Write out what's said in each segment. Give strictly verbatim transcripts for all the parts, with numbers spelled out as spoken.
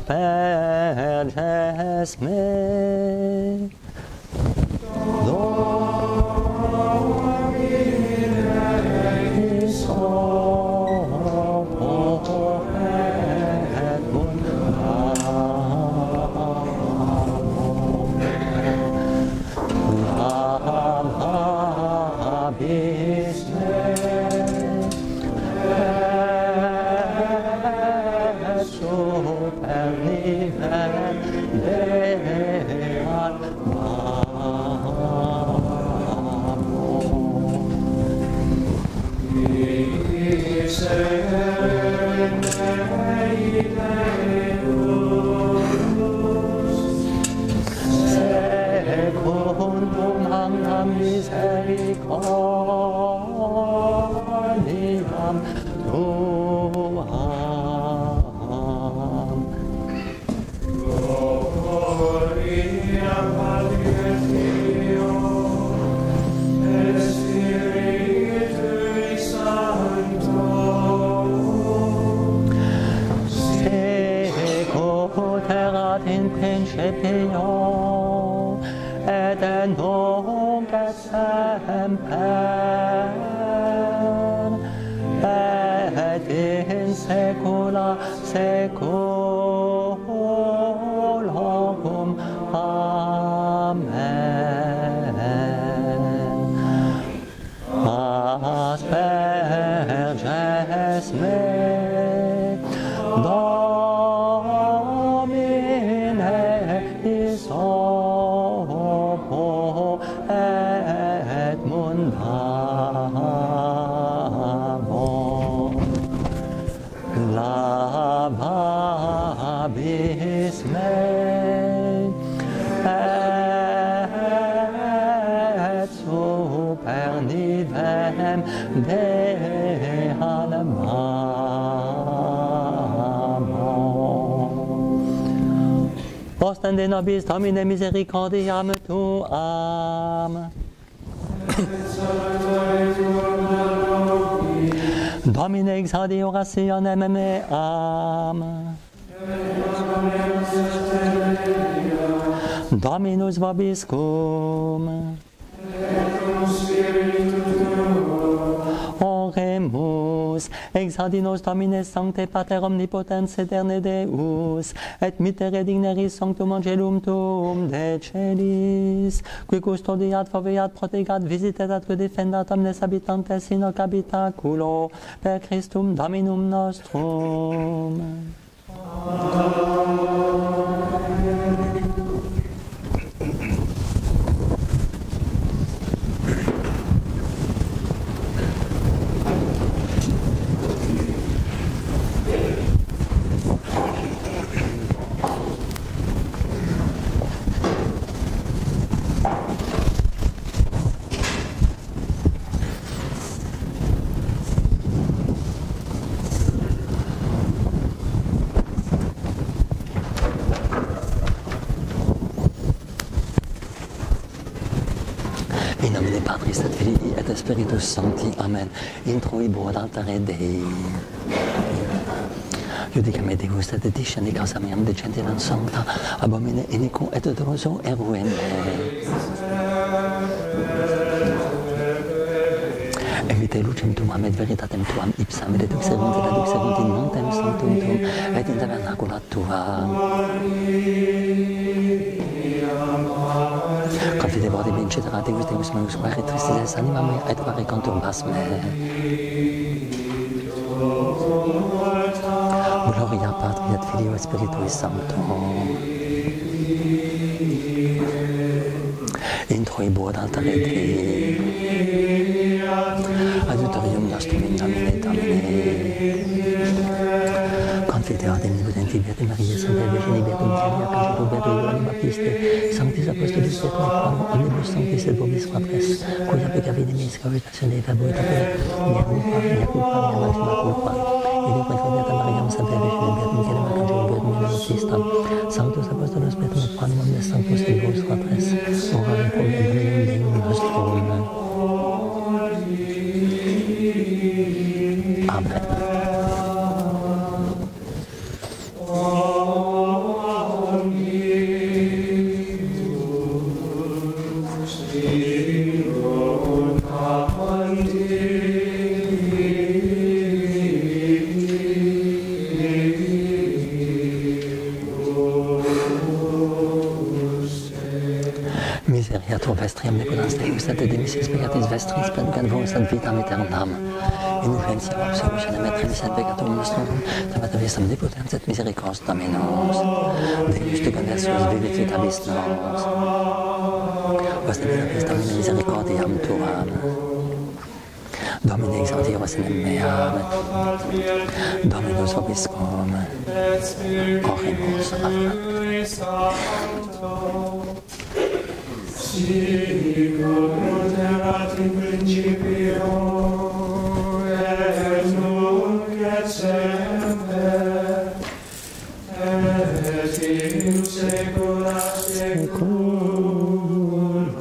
asperges me. De nobis Domine misericordiam tuam. Domine exaudi orationem meam. Dominus vobiscum. Oremus, exaudi nos Domine Sancte Pater Omnipotens Eterne Deus, et mitere digneris sanctum angelum tuum de celis, qui custodiat, foveat, protegat, visitet, atque defendat omnes habitantes in hoc habitaculo, per Christum Dominum nostrum. Spiritus Sancti, Amen. Introibo ad altare Dei. Judicame Deus et discendi causa meam decenti non sancta, abomine iniquo et odoroso eruem me. Evite lucem tuam et veritatem tuam ipsam et duxerunt et aduxerunt in montem sanctum tuum et in tabernacula tua. Confidebor de vincitera Deus Deus meus quae tristices anima mea et quae conturbas me. Gloria Patri et Filio et Spiritui Sancto. Introibo ad altare Dei. Adiutorium nostrum in nomine Domini. Confideo ad omnipotenti Virgine Maria, Sancta Virgine Virgum Maria, Canceto Beato Ioannem Baptiste, Sanctis Apostolis et Quorum, omnibus sanctis et vobis fratres, cuia peccavi meis cauritatione verbum tapere, mea culpa, mea culpa, mea maxima culpa. Ide quae beata Mariam, Sancta Virgine Virgum Maria, Canceto Beatum Ioannem Baptiste, Sanctus Apostolos Beatum et Quorum, omnes sanctus et vobis fratres, ora et pro nobis Deum nostrum. Amen. Oh Missis peccatis vestris peccatus ad vitam aeternam. In urgentia absolution emetris et peccatum nostrum, tamet vis omnipotens et misericors Dominus. Deus te conversus vivificabis nos. Vos nebis Domine misericordiam tuam. Domine exaudi vos in meam. Dominus vobiscum. Oremus. Sicut erat in principio, et nunc et semper, et in saecula saeculorum.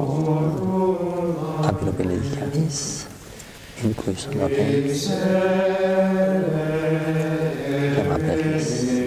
Habilo benedicabis, in cui sonoris, quem aperis.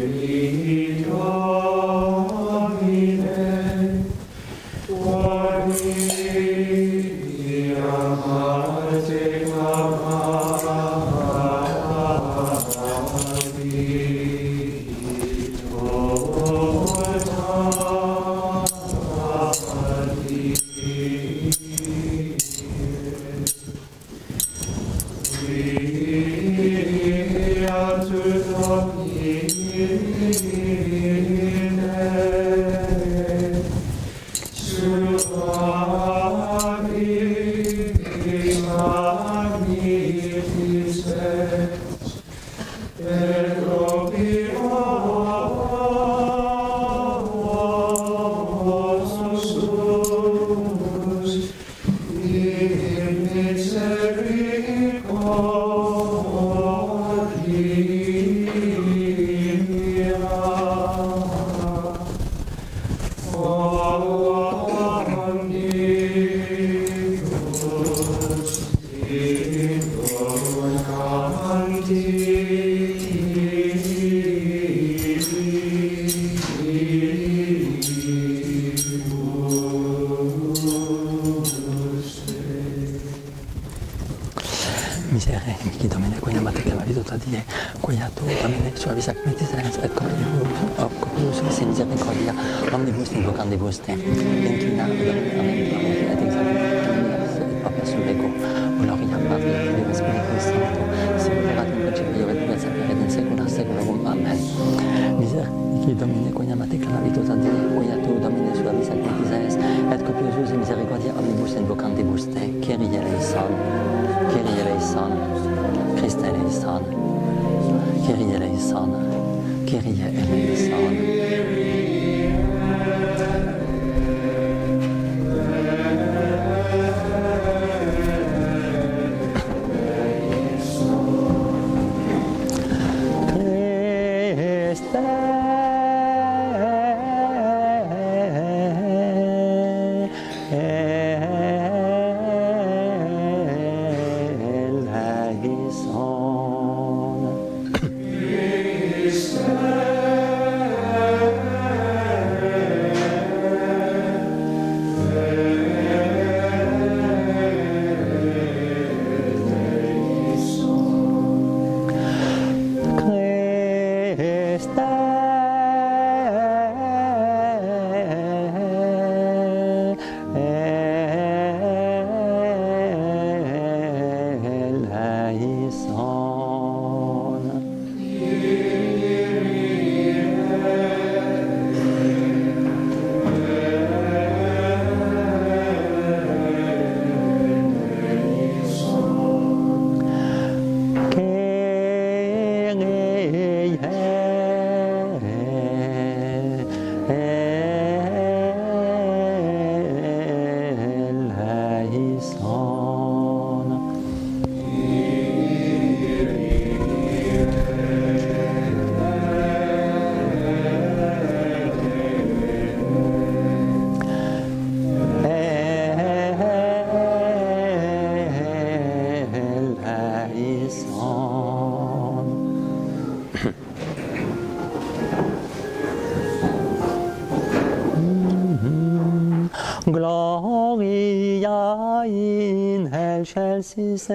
Gloria in excelsis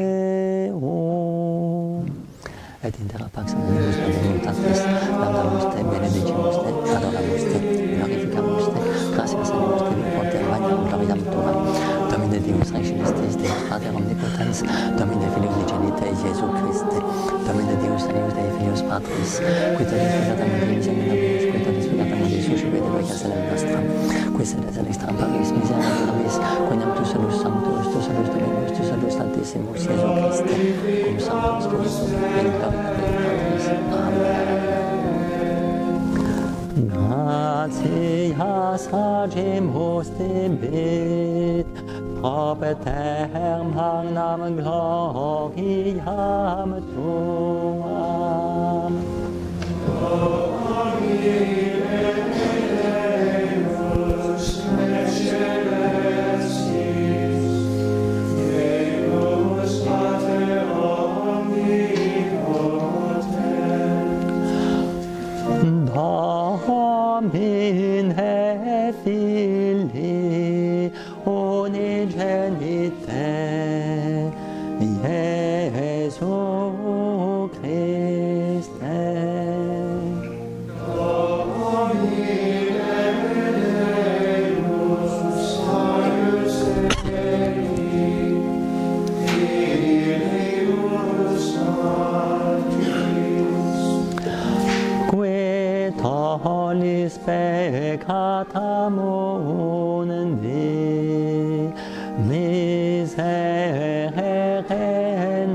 Deo. Et in terra pax omnibus voluntatis, laudamus te, benedicimus te, adoramus te, glorificamus te, gratias animus te, viponte, magnam gloriam tuam. Domine Domine Deus Rex Celestis, Deus Pater Omnipotens, Domine Filio Unigenite, Iesu Christe, Domine Deus Anius Dei Filius Patris, qui tollis peccatam mundi miserabilis, qui tollis peccatam mundi suscipite voca senem nostra, qui sedes in extram Paris miserabilis, quoniam tu salus sanctus, tu salus Dominus, tu salus Santissimus, Iesu Christe, cum Sanctus Spiritus, in gloria Dei Patris. Amen. Gratias agemus debet, propeterm magnam gloriam tuam. Dominus Celestis, Deus Pater Omnipotens, Domine Filii Unigenite, Iesu Christe. Domine Deus Salus Dei, Filius Sanctis, qui tollis peccatam mundi, miserere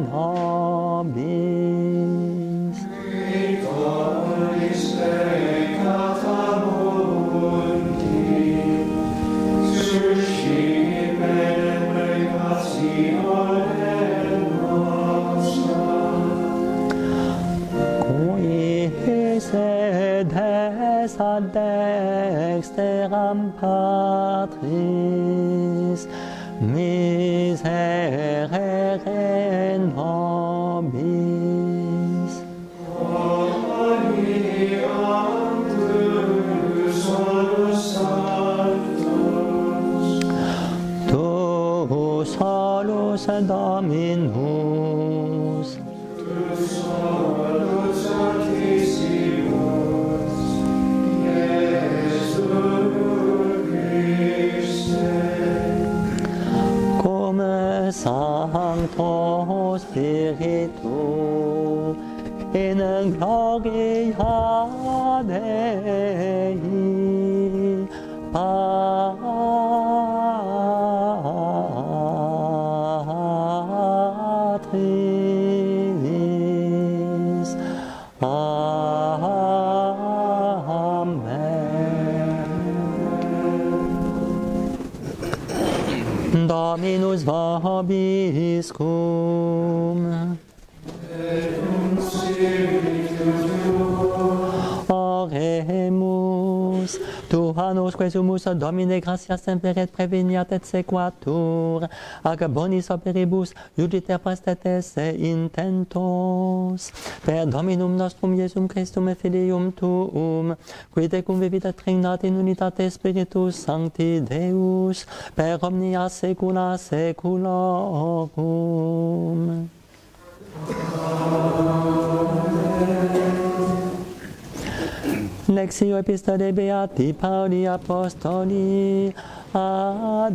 nobis. Qui tollis peccatam mundi, suscipe peccationem nostra. Qui sedes ad dexteram Patris, miserere nobis. Domini Antus solus Sanctus, tu solus Dominus, tu solus Santissimus, Iesu Christe, cum Sancto Spiritu, in gloria Dei Patris. Amen. Dominus vobiscum. Oremus. Tu annos quesumus Domine gratias semper et preveniat et sequatur, ac bonis operibus iugiter prestet esse intentos, per Dominum nostrum Iesum Christum et Filium tuum, qui tecum vivit et regnat in unitate Spiritus Sancti Deus, per omnia saecula saeculorum. Lexio Epistolae Beati Pauli Apostoli ad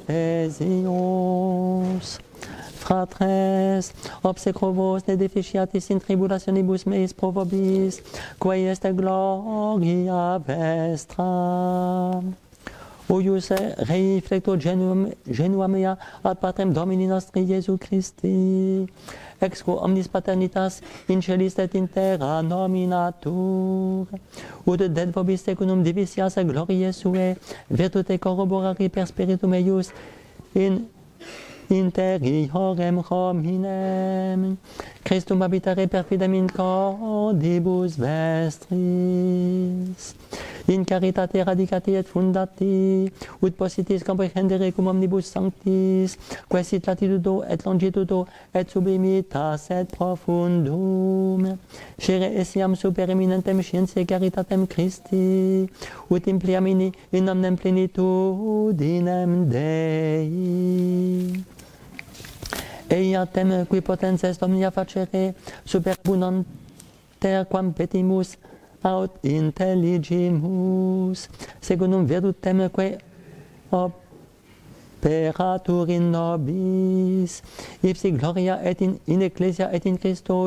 Ephesios. Fratres, obsecro vos ne deficiatis in tribulationibus meis pro vobis, quae est gloria vestra. Uius rei flecto genuam, genua mea ad Patrem Domini nostri Iesu Christi, ex quo omnis paternitas in celis et in terra nominatur, ut de vobis secundum divisias gloriae sue, virtute corroborari per spiritum eius in interiorem hominem, Christum habitare per fidem in cordibus vestris, in caritate radicati et fundati, ut possitis comprehendere cum omnibus sanctis, quae sit latitudo et longitudo et sublimitas et profundum, scere essiam super eminentem scientiae caritatem Christi, ut impliamini in omnem plenitudinem Dei. Eiatem qui potens est omnia facere superabundanter quam petimus aut intelligimus, secundum virtutem quae speratur in nobis, ipsi gloria et in, in ecclesia et in Christo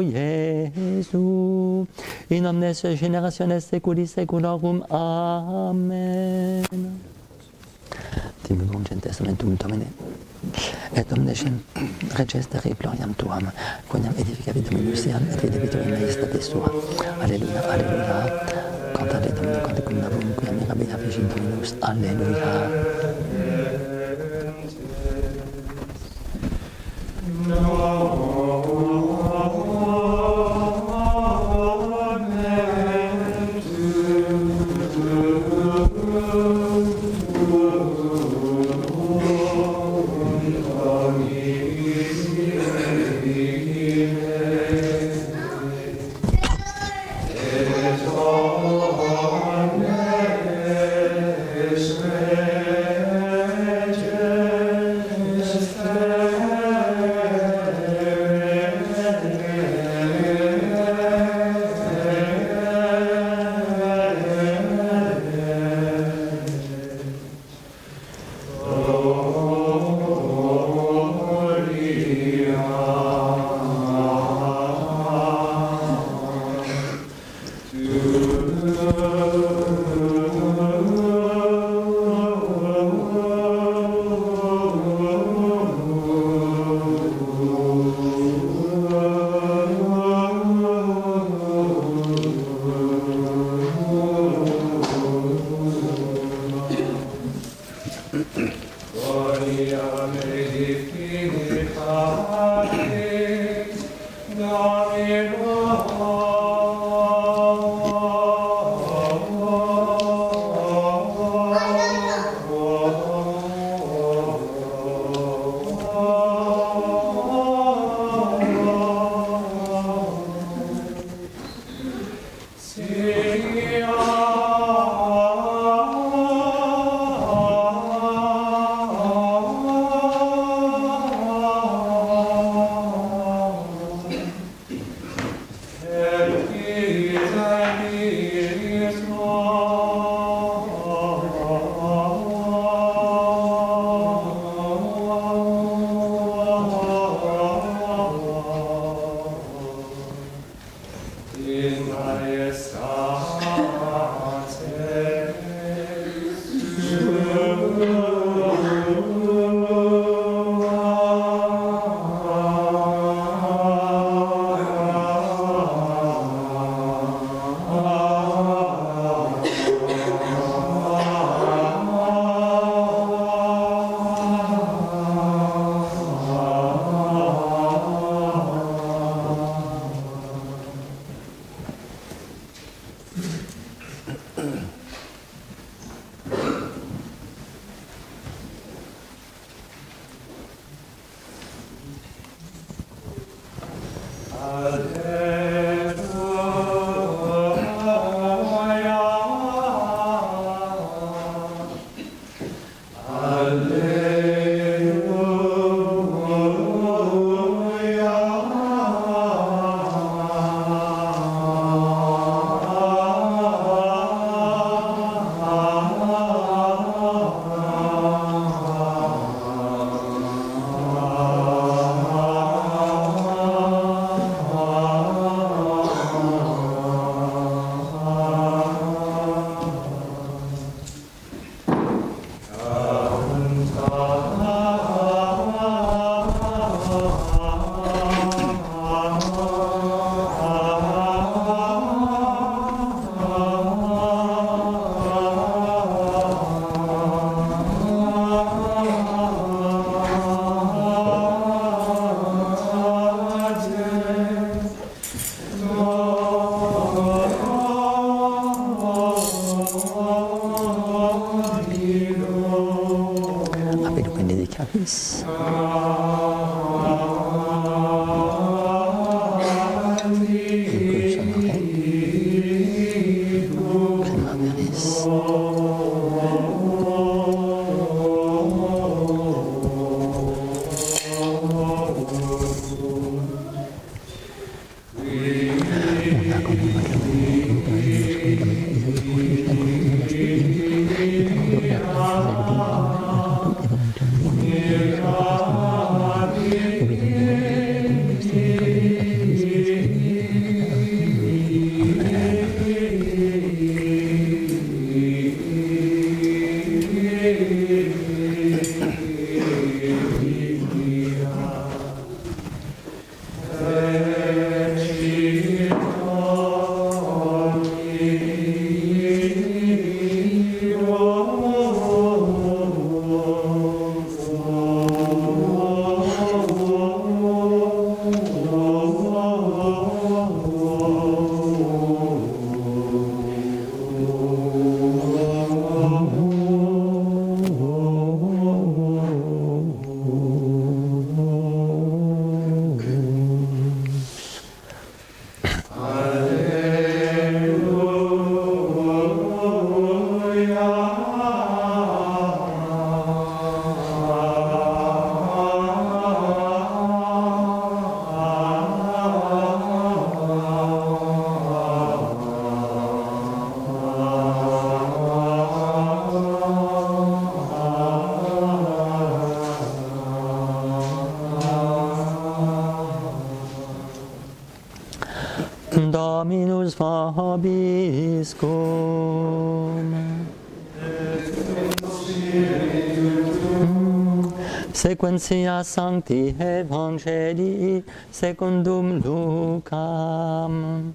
Iesu, in omnes generationes seculi seculorum. Amen. Timidum testamentum Domine, et omnescem reges terribloriam tuam, quoniam edificavi Dominus iam, et videbitur in majestate sua. Alleluia, alleluia. Cantate Domine, canticum novum, quia mirabilia fecit Dominus. Alleluia. Amen. Dominus vobiscum. Sequentia Sancti Evangelii secundum Lucam.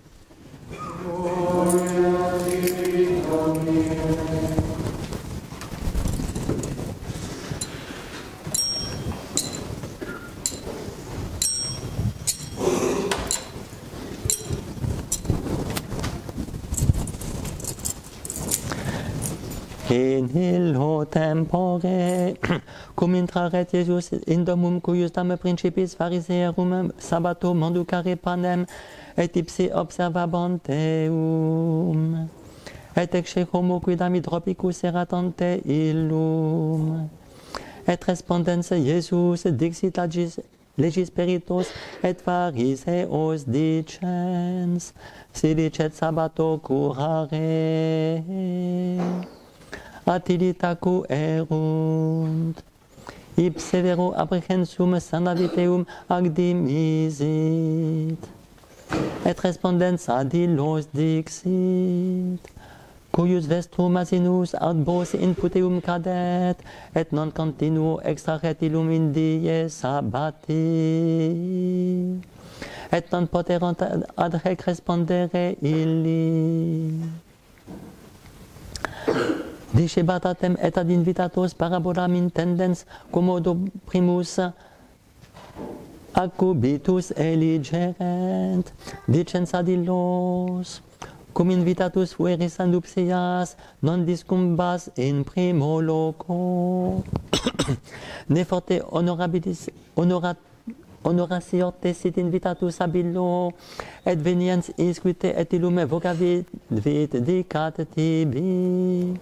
In illo tempore, cum intraret Iesus in domum cuius dame principis Pharisaearum sabbato manducare panem, et ipsi observabant eum. Et ecce homo quidam hydropicus erat ante illum. Et respondens Iesus dixit legis, legis peritos et Phariseos dicens, si licet sabbato curare. Atilitacu erunt, ipse vero apprehensum sanaviteum agdimisit, et respondens ad illos dixit, cuius vestrum asinus ad bos in puteum cadet, et non continuo extrahet illum in die sabbati, et non poteront ad rec respondere illi. Dicebatatem et ad invitatos parabolam intendens commodo primus accubitus eligerent, dicens ad illos, cum invitatus fueris a nuptias, non discumbas in primo loco, ne forte honorabilis, honorat, honoratio sit invitatus ab illo, et veniens isquite et illum vocavit vit dicat tibi.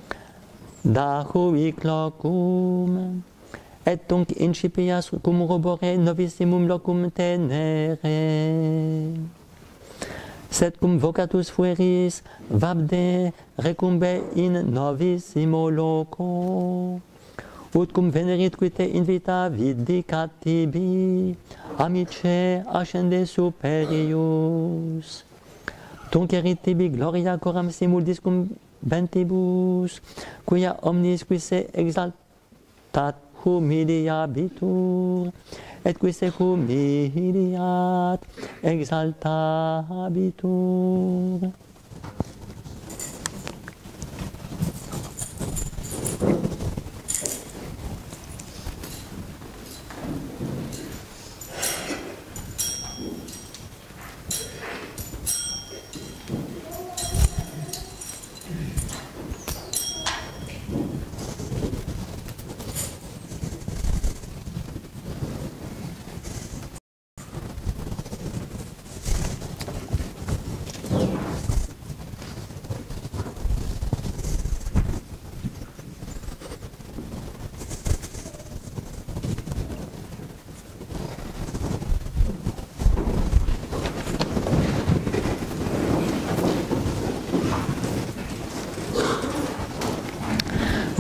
Dahui locum, et tunc incipias cum robore novissimum locum tenere. Sed cum vocatus fueris, vabde recumbe in novissimo loco, ut cum venerit quite invita vidicat tibi, amice ascende superius. Tunc erit tibi gloria coram simul discum bentibus, quia omnis qui se exaltat humiliabitur, et qui se humiliat exaltabitur.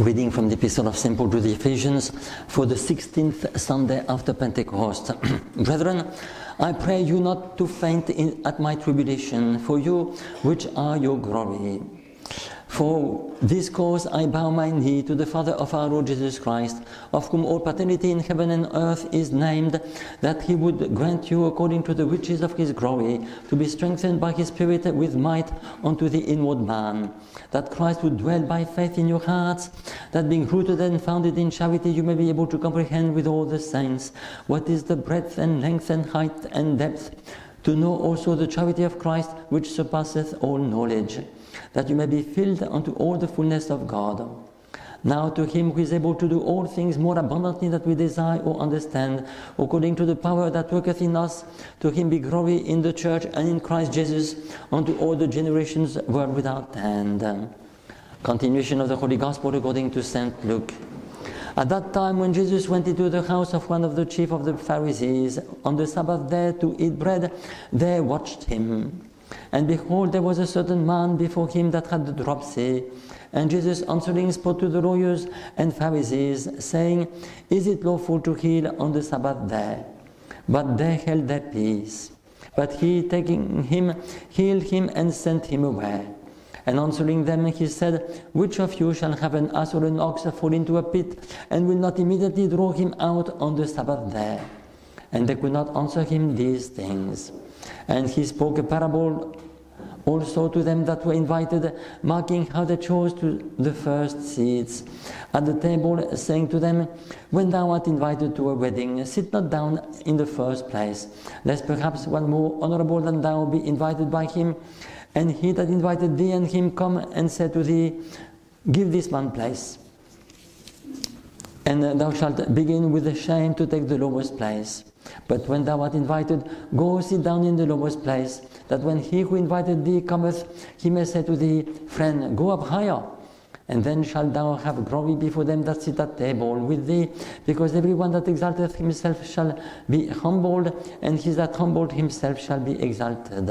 Reading from the Epistle of Saint Paul to the Ephesians for the sixteenth Sunday after Pentecost. Brethren, I pray you not to faint in, at my tribulation, for you which are your glory. For this cause I bow my knee to the Father of our Lord Jesus Christ, of whom all paternity in heaven and earth is named, that he would grant you, according to the riches of his glory, to be strengthened by his Spirit with might unto the inward man, that Christ would dwell by faith in your hearts, that being rooted and founded in charity you may be able to comprehend with all the saints what is the breadth and length and height and depth, to know also the charity of Christ which surpasseth all knowledge, that you may be filled unto all the fullness of God. Now to him who is able to do all things more abundantly than we desire or understand, according to the power that worketh in us, to him be glory in the church and in Christ Jesus, unto all the generations world without end. Continuation of the Holy Gospel according to Saint Luke. At that time when Jesus went into the house of one of the chief of the Pharisees on the Sabbath day to eat bread, they watched him. And behold, there was a certain man before him that had the dropsy. And Jesus answering spoke to the lawyers and Pharisees, saying, Is it lawful to heal on the Sabbath day? But they held their peace. But he, taking him, healed him and sent him away. And answering them, he said, Which of you shall have an ass or an ox fall into a pit, and will not immediately draw him out on the Sabbath day? And they could not answer him these things. And he spoke a parable also to them that were invited, marking how they chose to the first seats at the table, saying to them, When thou art invited to a wedding, sit not down in the first place, lest perhaps one more honorable than thou be invited by him. And he that invited thee and him come and said to thee, Give this man place. And thou shalt begin with the shame to take the lowest place. But when thou art invited, go sit down in the lowest place, that when he who invited thee cometh, he may say to thee, Friend, go up higher. And then shalt thou have glory before them that sit at table with thee, because every one that exalteth himself shall be humbled, and he that humbled himself shall be exalted.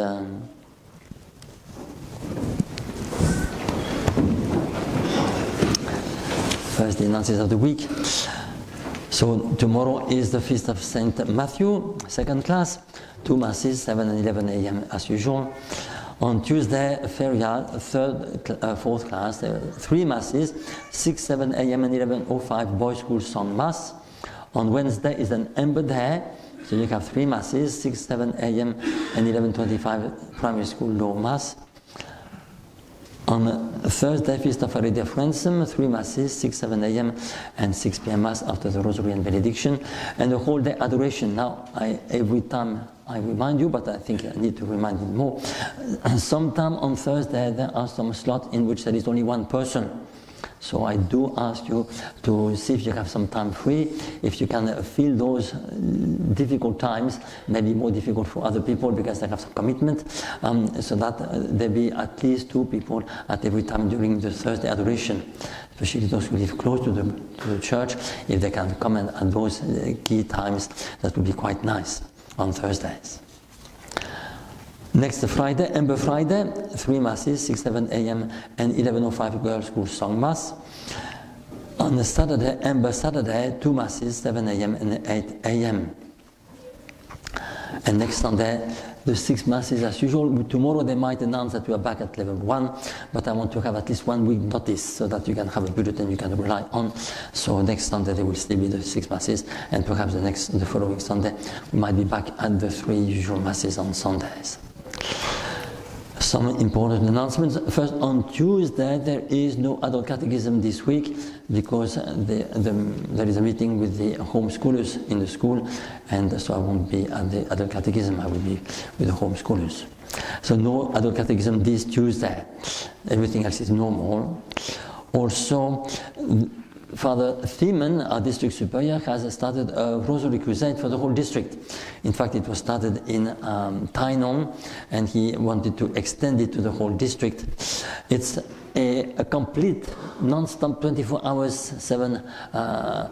First, the announces of the week. So tomorrow is the feast of Saint Matthew, second class, two masses, seven and eleven a m as usual. On Tuesday, ferial, third, uh, fourth class, uh, three masses, six, seven a m and eleven oh five boys' school song mass. On Wednesday is an Amber Day, so you have three masses, six, seven a m and eleven twenty-five primary school low mass. On Thursday, Feast of Our Lady of Ransom, three masses, six, seven a m and six p m mass after the Rosary and Benediction, and the whole day adoration. Now, I, every time I remind you, but I think I need to remind you more. Sometime on Thursday, there are some slots in which there is only one person. So I do ask you to see if you have some time free, if you can fill those difficult times, maybe more difficult for other people because they have some commitment, um, so that uh, there be at least two people at every time during the Thursday adoration, especially those who live close to the, to the church. If they can come in at those uh, key times, that would be quite nice on Thursdays. Next Friday, Amber Friday, three masses, six, seven a m and eleven oh five girls' school song mass. On the Saturday, Amber Saturday, two masses, seven a m and eight a m And next Sunday, the six masses as usual. Tomorrow they might announce that we are back at level one, but I want to have at least one week notice so that you can have a bulletin you can rely on. So next Sunday there will still be the six masses, and perhaps the next, the following Sunday, we might be back at the three usual masses on Sundays. Some important announcements. First, on Tuesday there is no adult catechism this week because the, the, there is a meeting with the homeschoolers in the school, and so I won't be at the adult catechism, I will be with the homeschoolers. So no adult catechism this Tuesday. Everything else is normal. Also, Father Thiemann, our district superior, has started a rosary crusade for the whole district. In fact, it was started in um, Tainon, and he wanted to extend it to the whole district. It's a, a complete, non-stop, twenty-four hours, seven, uh,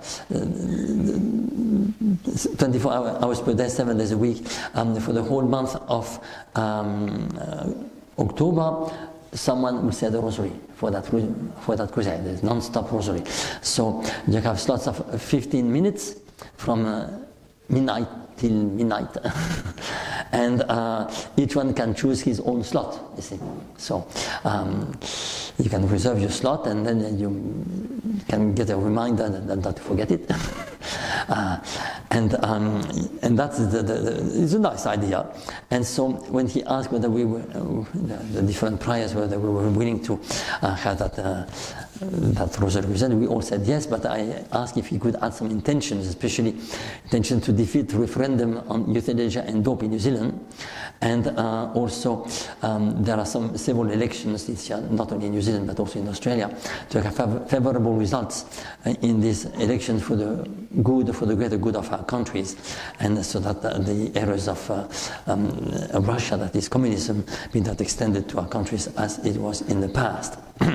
twenty-four hours per day, seven days a week, um, for the whole month of um, uh, October, someone will say the rosary for that, for that crusade. There's non-stop rosary. So you have slots of fifteen minutes from uh, midnight till midnight. And uh, each one can choose his own slot, you see. So um, you can reserve your slot, and then you can get a reminder not to forget it. uh, and um, and that's the, the, the, it's a nice idea. And so when he asked whether we were, uh, the, the different priors, whether we were willing to uh, have that uh, that rosary crusade, we all said yes. But I asked if he could add some intentions, especially intention to defeat referendum on euthanasia and dope in New Zealand. And uh, also um, there are some several elections this year, not only in New Zealand but also in Australia, to have fav favorable results uh, in these elections for the good, for the greater good of our countries, and so that uh, the errors of uh, um, uh, Russia, that is communism, be not extended to our countries as it was in the past.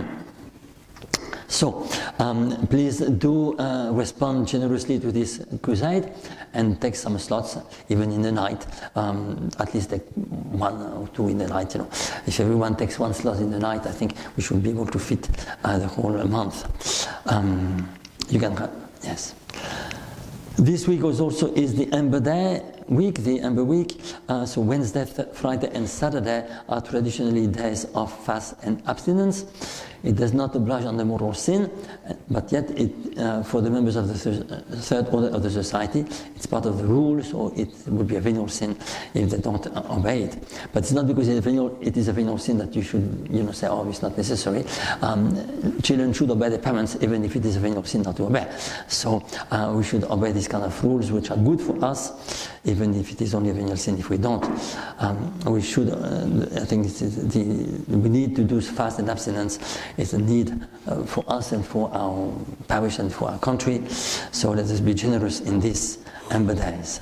So, um, please do uh, respond generously to this crusade and take some slots, even in the night. Um, at least take one or two in the night. You know, if everyone takes one slot in the night, I think we should be able to fit uh, the whole month. Um, you can, yes. This week also is the Amber Day week, the Amber Week. Uh, so Wednesday, Friday, and Saturday are traditionally days of fast and abstinence. It does not oblige on the moral sin, but yet it, uh, for the members of the th third order of the society, it's part of the rule, so it would be a venial sin if they don't uh, obey it. But it's not because it is, a venial, it is a venial sin that you should, you know, say, oh, it's not necessary. Um, children should obey their parents even if it is a venial sin not to obey. So uh, we should obey these kind of rules which are good for us, even if it is only a venial sin if we don't. Um, we should, uh, I think it's the, we need to do fast and abstinence. It's a need uh, for us and for our parish and for our country. So let us be generous in these Amber Days.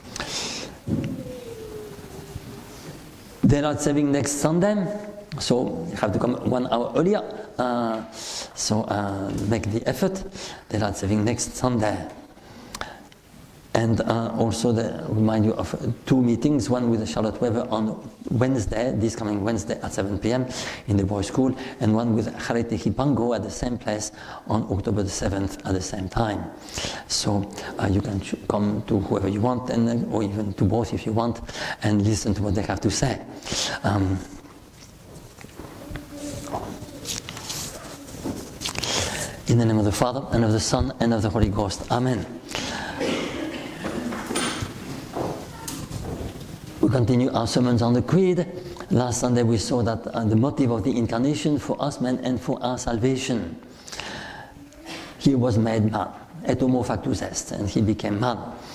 Daylight saving next Sunday, so you have to come one hour earlier. Uh, so uh, make the effort. Daylight saving next Sunday. And uh, also the, remind you of two meetings, one with Charlotte Weber on Wednesday, this coming Wednesday at seven p m in the boys' school, and one with Charity Hipango at the same place on October the seventh at the same time. So uh, you can come to whoever you want, and or even to both if you want, and listen to what they have to say. Um, in the name of the Father, and of the Son, and of the Holy Ghost. Amen. We continue our sermons on the Creed. Last Sunday we saw that uh, the motive of the Incarnation for us men and for our salvation. He was made man, et homo factus est, and he became man.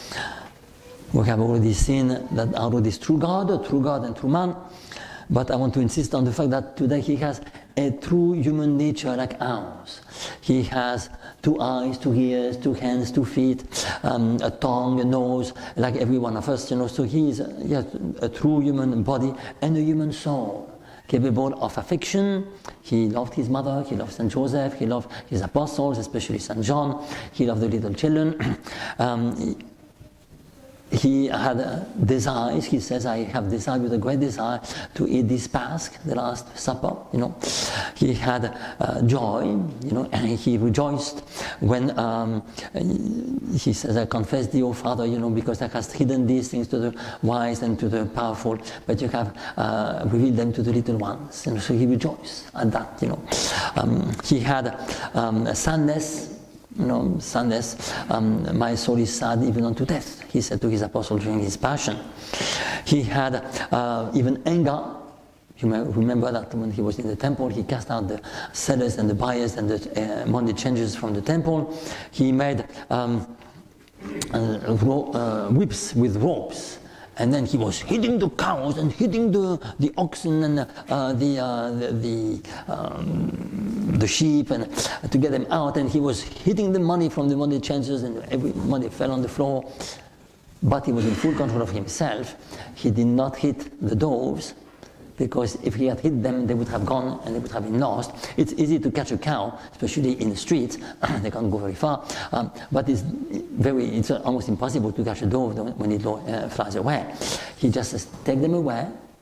We have already seen that our Lord is true God, true God and true man, but I want to insist on the fact that today he has a true human nature like ours. He has two eyes, two ears, two hands, two feet, um, a tongue, a nose, like every one of us, you know. So he is a, he has a true human body and a human soul, capable of affection. He loved his mother, he loved Saint Joseph, he loved his apostles, especially Saint John, he loved the little children. um, He had uh, desires. He says, I have desired with a great desire to eat this Pasch, the Last Supper, you know. He had uh, joy, you know, and he rejoiced when um, he says, I confess thee, O Father, you know, because thou hast hidden these things to the wise and to the powerful, but you have uh, revealed them to the little ones. And so he rejoiced at that, you know. Um, he had um, a sadness. You know, sadness, um, my soul is sad even unto death, he said to his apostle during his passion. He had uh, even anger. You may remember that when he was in the temple, he cast out the sellers and the buyers and the uh, money changers from the temple. He made um, uh, ro uh, whips with ropes. And then he was hitting the cows and hitting the, the oxen and uh, the, uh, the, the, um, the sheep and uh, to get them out. And he was hitting the money from the money changers and every money fell on the floor. But he was in full control of himself. He did not hit the doves, because if he had hit them, they would have gone and they would have been lost. It's easy to catch a cow, especially in the streets. They can't go very far. Um, but it's very, it's almost impossible to catch a dove when it uh, flies away. He just says, take them away,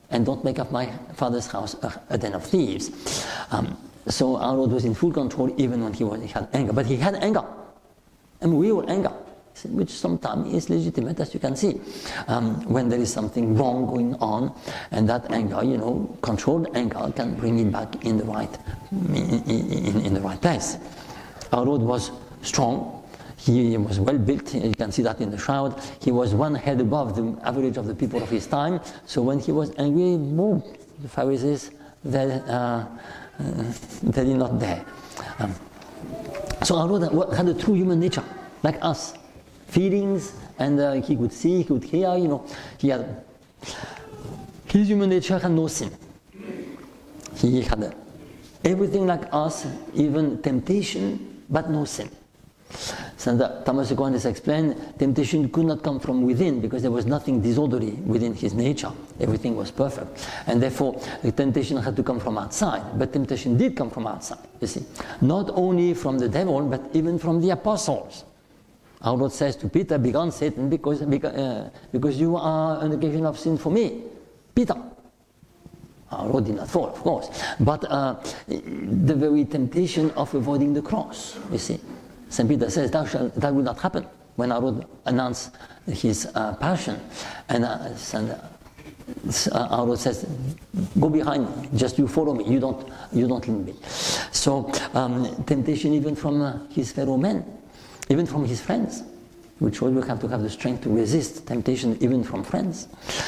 and don't make of my father's house a, a den of thieves. Um, so our Lord was in full control even when he, was, he had anger. But he had anger, and real anger, which sometimes is legitimate, as you can see, um, when there is something wrong going on, and that anger, you know, controlled anger can bring it back in the right, in, in, in the right place. Our Lord was strong. He was well built. You can see that in the shroud. He was one head above the average of the people of his time. So when he was angry, boom, the Pharisees, they, uh, uh, they did not dare. Um, so our Lord had a true human nature, like us. Feelings, and uh, he could see, he could hear, you know. He had, his human nature had no sin. He had everything like us, even temptation, but no sin. So Thomas Aquinas explained, temptation could not come from within because there was nothing disorderly within his nature. Everything was perfect. And therefore, the temptation had to come from outside. But temptation did come from outside, you see. Not only from the devil, but even from the apostles. Our Lord says to Peter, begone Satan, because, because, uh, because you are an occasion of sin for me. Peter. Our Lord did not fall, of course. But uh, the very temptation of avoiding the cross, you see. Saint Peter says that, shall, that will not happen when our Lord announced his uh, passion. And, uh, and uh, our Lord says, go behind me, just you follow me, you don't, you don't lead me. So um, temptation even from uh, his fellow men, even from his friends, which we have to have the strength to resist temptation even from friends.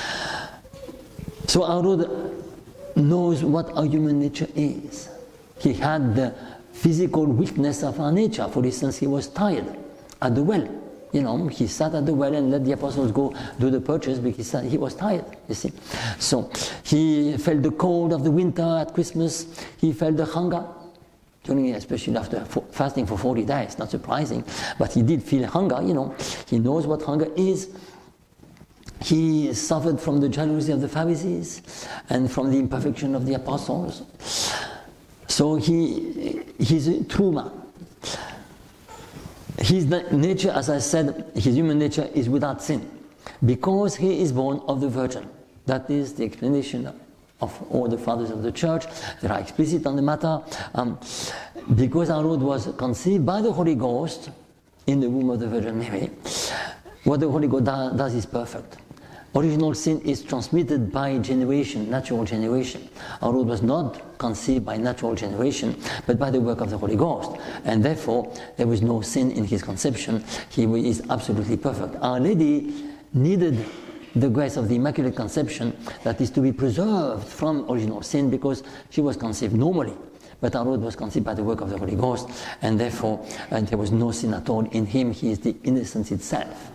So our Lord knows what our human nature is. He had the physical weakness of our nature. For instance, he was tired at the well. You know, he sat at the well and let the apostles go do the purchase because he was tired, you see. So he felt the cold of the winter at Christmas. He felt the hunger, during, especially after fasting for forty days, not surprising. But he did feel hunger, you know. He knows what hunger is. He suffered from the jealousy of the Pharisees and from the imperfection of the apostles. So he, he's a true man. His nature, as I said, his human nature is without sin, because he is born of the Virgin. That is the explanation of all the fathers of the church. They are explicit on the matter. Um, because our Lord was conceived by the Holy Ghost in the womb of the Virgin Mary, what the Holy Ghost does is perfect. Original sin is transmitted by generation, natural generation. Our Lord was not conceived by natural generation, but by the work of the Holy Ghost. And therefore, there was no sin in his conception. He is absolutely perfect. Our Lady needed the grace of the Immaculate Conception, that is to be preserved from original sin, because she was conceived normally. But our Lord was conceived by the work of the Holy Ghost, and therefore uh, there was no sin at all in him. He is the innocence itself.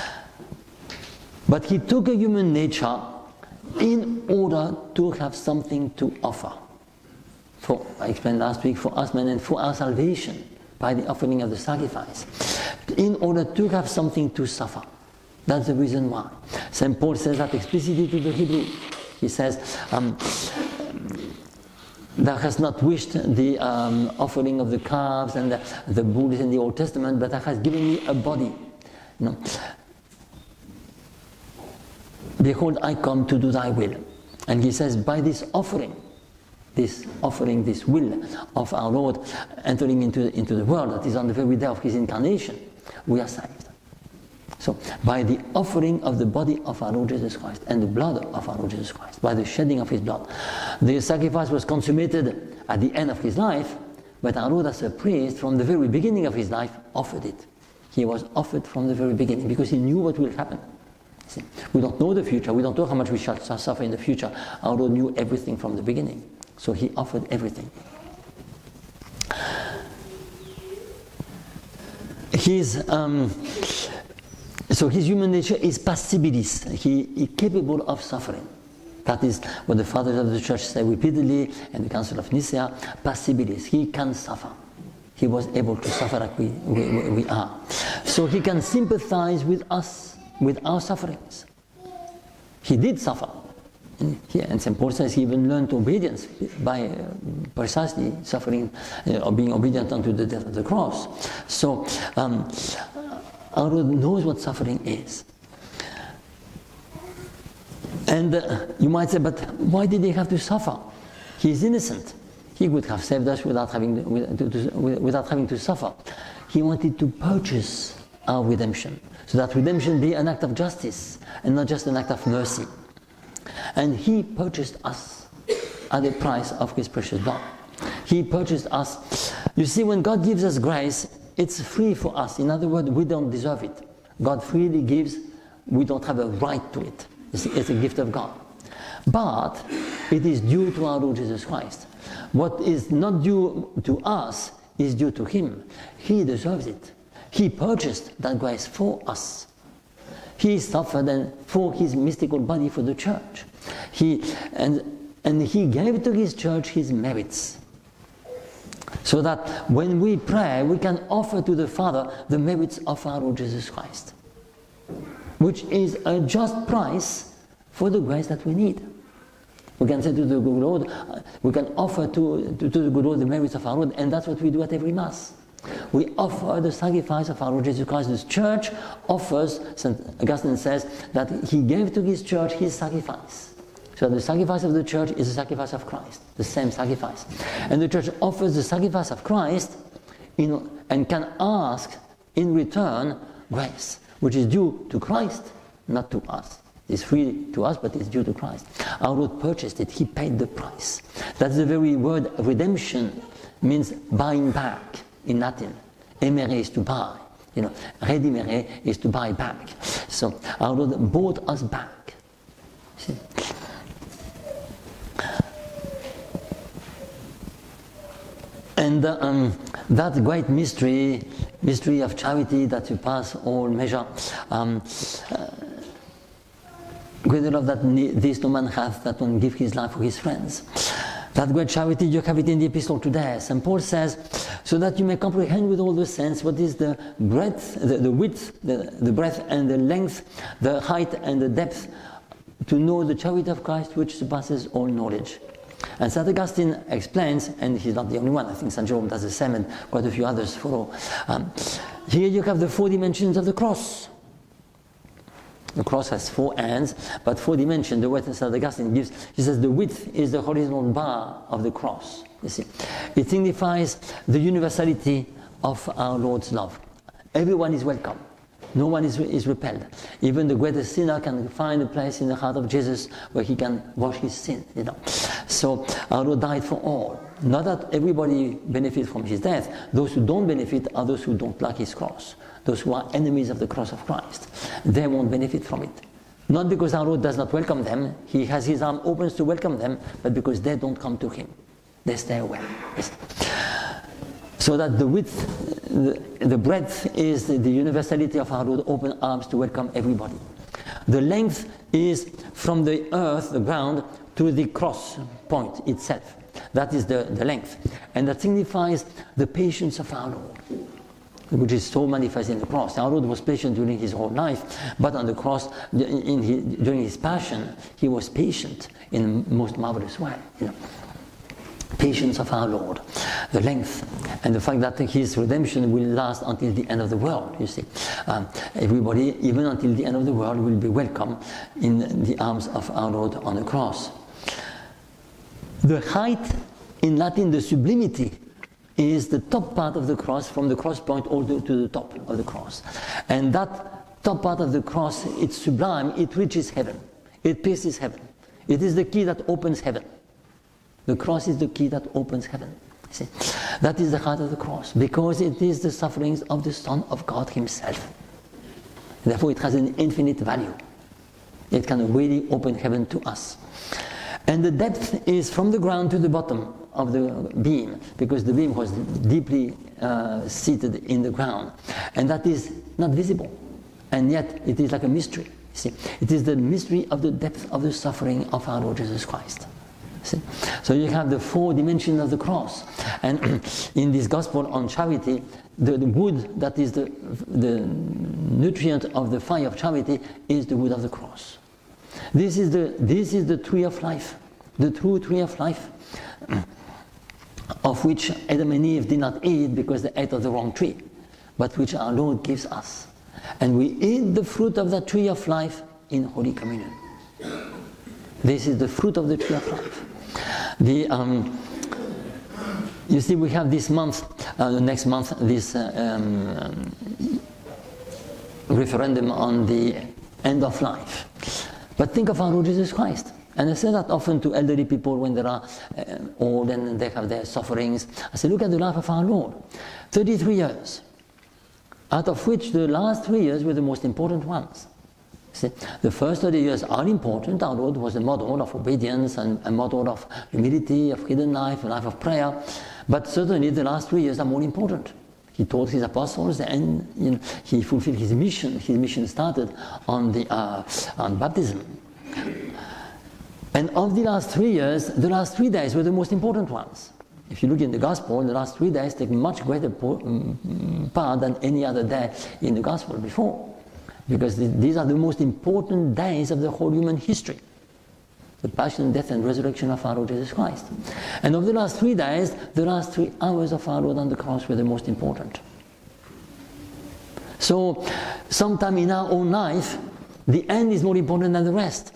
But he took a human nature in order to have something to offer. For, I explained last week, for us men and for our salvation by the offering of the sacrifice. In order to have something to suffer. That's the reason why. Saint Paul says that explicitly to the Hebrews. He says, um, thou hast not wished the um, offering of the calves and the, the bulls in the Old Testament, but thou hast given me a body. You know, behold, I come to do thy will. And he says, by this offering, this offering, this will of our Lord entering into, into the world, that is on the very day of his incarnation, we are saved. So, by the offering of the body of our Lord Jesus Christ and the blood of our Lord Jesus Christ, by the shedding of his blood, the sacrifice was consummated at the end of his life, but our Lord as a priest, from the very beginning of his life, offered it. He was offered from the very beginning, because he knew what will happen. See, we don't know the future, we don't know how much we shall suffer in the future. Our Lord knew everything from the beginning, so he offered everything. His, um, so his human nature is passibilis, he is capable of suffering. That is what the fathers of the church say repeatedly in the Council of Nicaea, passibilis, he can suffer. He was able to suffer like we, we, we are. So he can sympathize with us, with our sufferings. He did suffer. And, yeah, and Saint Paul says he even learned obedience by uh, precisely suffering uh, or being obedient unto the death of the cross. So um, our Lord knows what suffering is. And uh, you might say, but why did he have to suffer? He is innocent. He would have saved us without having to, to, without having to suffer. He wanted to purchase our redemption, so that redemption be an act of justice and not just an act of mercy. And he purchased us at the price of his precious blood. He purchased us. You see, when God gives us grace, it's free for us. In other words, we don't deserve it. God freely gives, we don't have a right to it. It's, it's a gift of God. But it is due to our Lord Jesus Christ. What is not due to us is due to him. He deserves it. He purchased that grace for us. He suffered and for his mystical body for the church. He, and, and he gave to his church his merits. So that when we pray, we can offer to the Father the merits of our Lord Jesus Christ, which is a just price for the grace that we need. We can say to the good Lord, we can offer to, to, to the good Lord the merits of our Lord, and that's what we do at every Mass. We offer the sacrifice of our Lord Jesus Christ. The church offers, Saint Augustine says, that he gave to his church his sacrifice. So the sacrifice of the church is the sacrifice of Christ, the same sacrifice. And the church offers the sacrifice of Christ in, and can ask in return grace, which is due to Christ, not to us. It's free to us, but it's due to Christ. Our Lord purchased it. He paid the price. That's the very word redemption means buying back in Latin. Emere is to buy. You know, redimere is to buy back. So our Lord bought us back. See? And uh, um, that great mystery, mystery of charity that surpasses all measure, um, uh, greater love that this no man hath, that one give his life for his friends. That great charity, you have it in the epistle today. Saint Paul says, so that you may comprehend with all the sense what is the breadth, the, the width, the, the breadth and the length, the height and the depth, to know the charity of Christ which surpasses all knowledge. And Saint Augustine explains, and he's not the only one, I think Saint Jerome does the same, and quite a few others follow. Um, here you have the four dimensions of the cross. The cross has four ends, but four dimensions. The way Saint Augustine gives, he says the width is the horizontal bar of the cross. You see, it signifies the universality of our Lord's love. Everyone is welcome. No one is, is repelled. Even the greatest sinner can find a place in the heart of Jesus where he can wash his sin. You know. So our Lord died for all. Not that everybody benefits from his death. Those who don't benefit are those who don't like his cross. Those who are enemies of the cross of Christ. They won't benefit from it. Not because our Lord does not welcome them. He has his arm open to welcome them, but because they don't come to him. They stay away. Yes. So that the width, the, the breadth is the, the universality of our Lord, open arms to welcome everybody. The length is from the earth, the ground, to the cross point itself. That is the, the length. And that signifies the patience of our Lord, which is so manifest in the cross. Our Lord was patient during his whole life, but on the cross, in his, during his passion, he was patient in the most marvelous way. You know. Patience of our Lord, the length, and the fact that his redemption will last until the end of the world, you see. Um, everybody, even until the end of the world, will be welcome in the arms of our Lord on the cross. The height, in Latin, the sublimity, is the top part of the cross, from the cross point all the way to the top of the cross. And that top part of the cross, it's sublime, it reaches heaven. It pierces heaven. It is the key that opens heaven. The cross is the key that opens heaven. See? That is the heart of the cross, because it is the sufferings of the Son of God himself. Therefore it has an infinite value. It can really open heaven to us. And the depth is from the ground to the bottom of the beam, because the beam was deeply uh, seated in the ground. And that is not visible. And yet it is like a mystery. See? It is the mystery of the depth of the suffering of our Lord Jesus Christ. See? So you have the four dimensions of the cross, and in this gospel on charity, the, the wood that is the, the nutrient of the fire of charity is the wood of the cross. This is the, this is the tree of life, the true tree of life, of which Adam and Eve did not eat because they ate of the wrong tree, but which our Lord gives us. And we eat the fruit of that tree of life in Holy Communion. This is the fruit of the tree of life. The, um, you see, we have this month, uh, next month, this uh, um, referendum on the end of life. But think of our Lord Jesus Christ. And I say that often to elderly people when they are uh, old and they have their sufferings. I say, look at the life of our Lord. thirty-three years, out of which the last three years were the most important ones. See, the first thirty years are important. Our Lord was a model of obedience and a model of humility, of hidden life, a life of prayer. But certainly the last three years are more important. He taught his apostles, and you know, he fulfilled his mission. His mission started on the uh, on baptism. And of the last three years, the last three days were the most important ones. If you look in the Gospel, the last three days take much greater part than any other day in the Gospel before. Because these are the most important days of the whole human history. The passion, death and resurrection of our Lord Jesus Christ. And of the last three days, the last three hours of our Lord on the cross were the most important. So, sometime in our own life, the end is more important than the rest.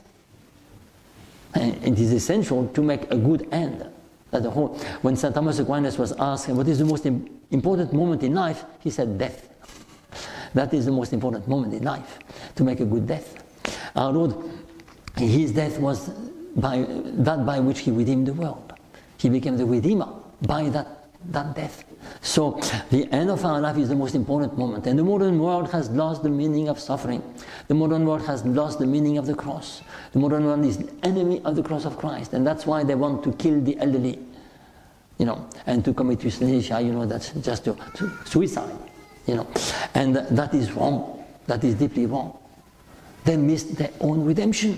And it is essential to make a good end. That the whole, when Saint Thomas Aquinas was asked, what is the most important moment in life? He said, death. That is the most important moment in life, to make a good death. Our Lord, his death was by, that by which he redeemed the world. He became the Redeemer by that, that death. So the end of our life is the most important moment. And the modern world has lost the meaning of suffering. The modern world has lost the meaning of the cross. The modern world is the enemy of the cross of Christ. And that's why they want to kill the elderly, you know, and to commit euthanasia, you know, that's just to, to suicide. You know, and that is wrong. That is deeply wrong. They missed their own redemption.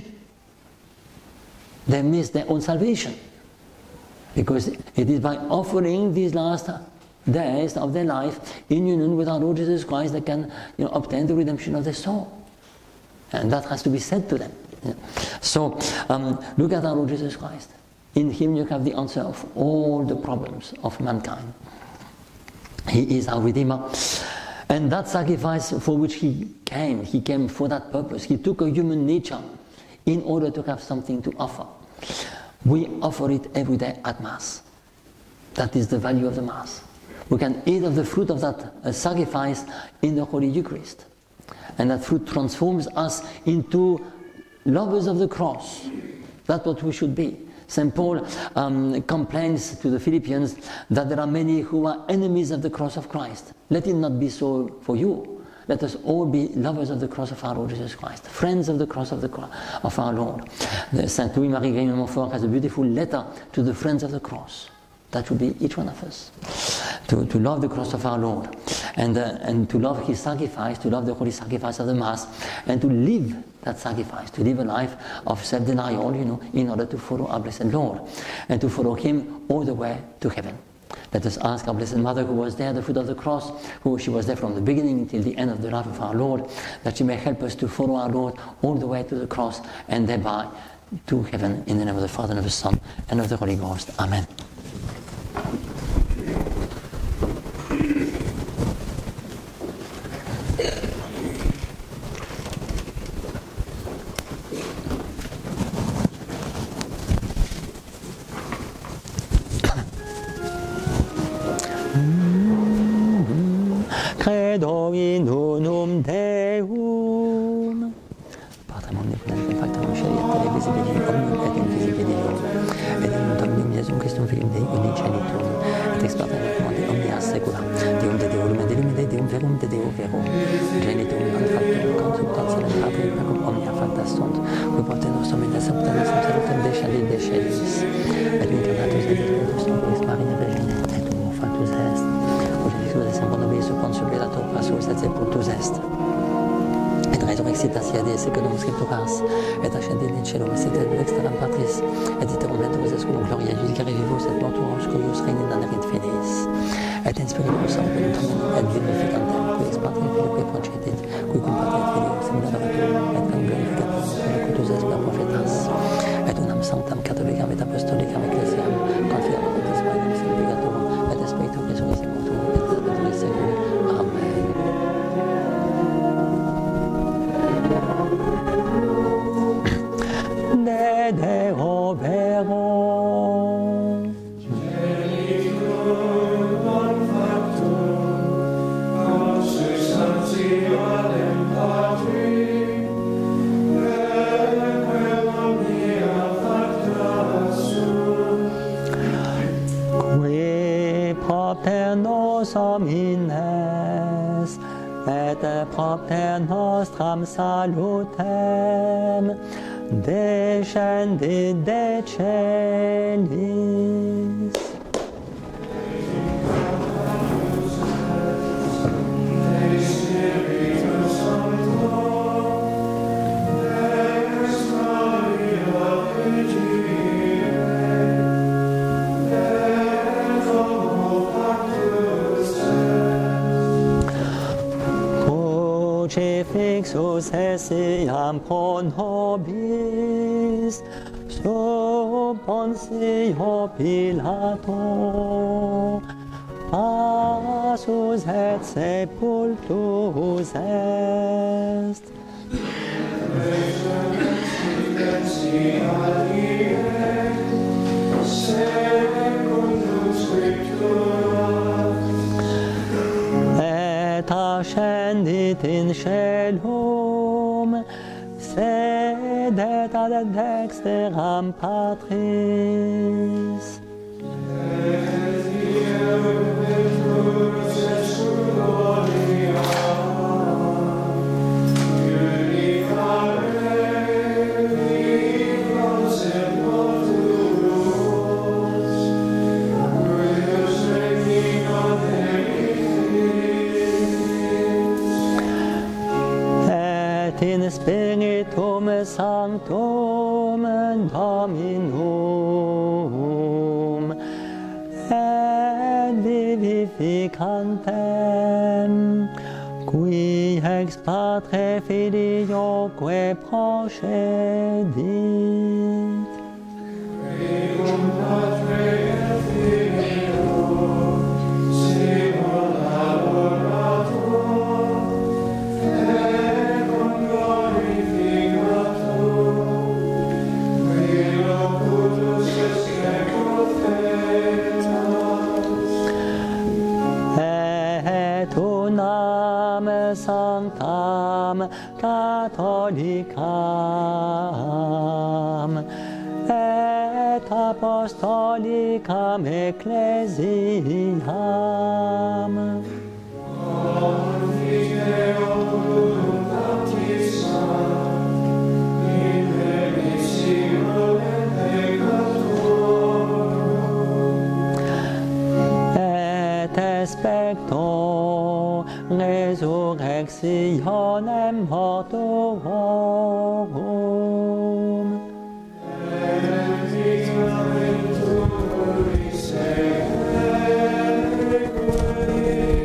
They missed their own salvation. Because it is by offering these last days of their life in union with our Lord Jesus Christ they can, you know, obtain the redemption of their soul. And that has to be said to them. You know. So, um, look at our Lord Jesus Christ. In him you have the answer of all the problems of mankind. He is our Redeemer. And that sacrifice for which he came, he came for that purpose. He took a human nature in order to have something to offer. We offer it every day at Mass. That is the value of the Mass. We can eat of the fruit of that uh, sacrifice in the Holy Eucharist. And that fruit transforms us into lovers of the cross. That's what we should be. Saint Paul um, complains to the Philippians that there are many who are enemies of the cross of Christ. Let it not be so for you. Let us all be lovers of the cross of our Lord Jesus Christ, friends of the cross of, the, of our Lord. Saint Louis-Marie Grignon-Montfort has a beautiful letter to the friends of the cross. That should be each one of us. To, to love the cross of our Lord, and, uh, and to love his sacrifice, to love the holy sacrifice of the Mass, and to live that sacrifice, to live a life of self-denial, you know, in order to follow our blessed Lord, and to follow him all the way to heaven. Let us ask our Blessed Mother, who was there at the foot of the cross, who she was there from the beginning until the end of the life of our Lord, that she may help us to follow our Lord all the way to the cross, and thereby to heaven, in the name of the Father, and of the Son, and of the Holy Ghost. Amen. Credo in unum Deum. Patrem omnipotens, Pactum Scelietere, visibili omnium et invisibilium, et in Dominum Iesum Christum Filium Dei Unicenitum, et ex Pater et omnia secula, Deum de Deum et Deum de Deum verum de Deo verum, genitum non factum consubstantiam Patri, nacum omnia facta sunt, qui porte nostrum in substanis absolutum descendit de celis, et incarnatus et Deus Sanctus Maria Virgine, et homo factus est, ut Jesús in bona visu consubirator passus et sepultus est. Et resurrexit asiade secundum scripturas, et ascendit in cielo, et sit ad exteram Patris, et iterum venturis est cum gloria judicare vivus et mortuos, cuius regnum anerit finis. Et in spiritu sanctum Dominum et vivificantem, qui ex Patri Filii procetit, qui cum Patri et Filii seminaratum, et cum glorificatum, cum cultus est per prophetas, et unam sanctam catholicam et apostolicam ecclesiam, confiam et baptismam in purgatorum, et de spiritu Christus in mortuum, et de sanctis seculi. Amen. De, de. homines, et propter nostram salutem, descendit de celis. Crucifixus essiam pro nobis, sub Pontio Pilato, passus et sepultus est. Et ascendit in caelum, sedet ad dexteram Patris. In Spiritum Sanctum Dominum et vivificantem, qui ex Patre Filioque procedit. Regum Patre et Filio, Simul adorator, Sanctam Catholicam et Apostolicam Ecclesiam. Et expecto resurrectionem mortuorum. Et victorituri seculi.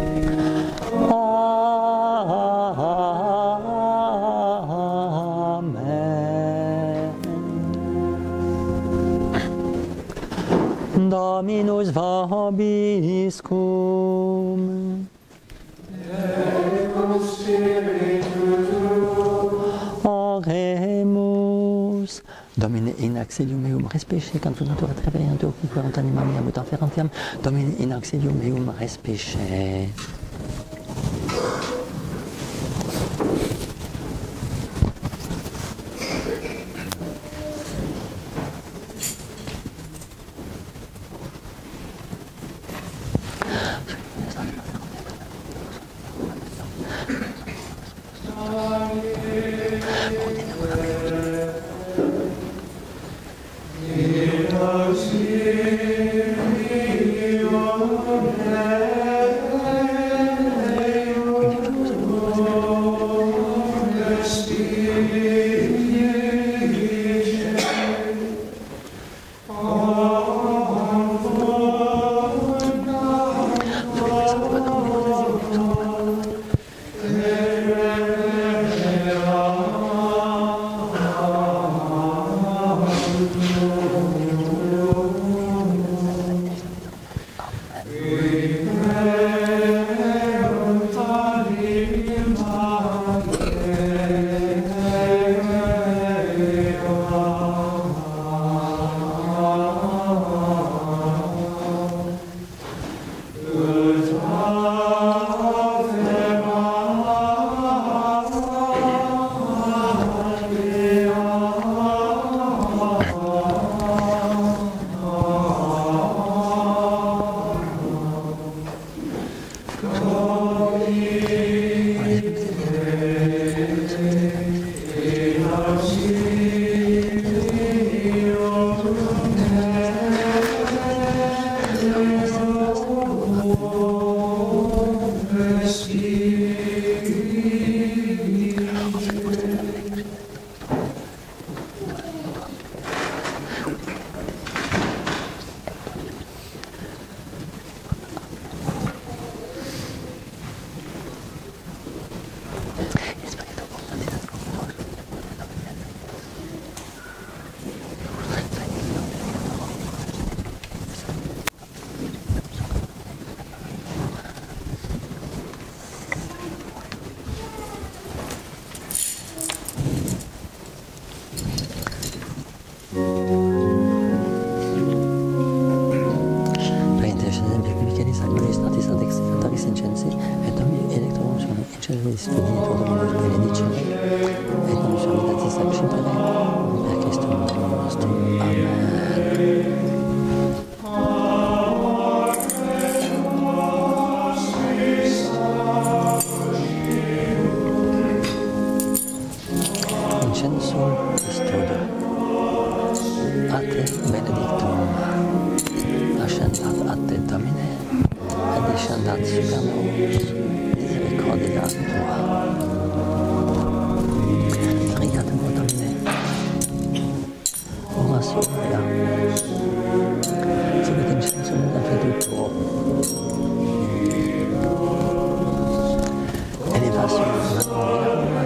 Amen. Dominus vobiscum. Oremus. Domine in auxilium meum res péché, cantum natura treveantur, quiquerunt anima mea mutant ferentiam. Domine in auxilium meum res péché. Amen. benedictum. Amen. Incensum istudo. Ate benedictum. Ascendat ate Domine, et descendat super nos misericordia tua. Rigatem o Domine. Oratio mea. Sicut incensum effetuo. Elevatio Whanganui.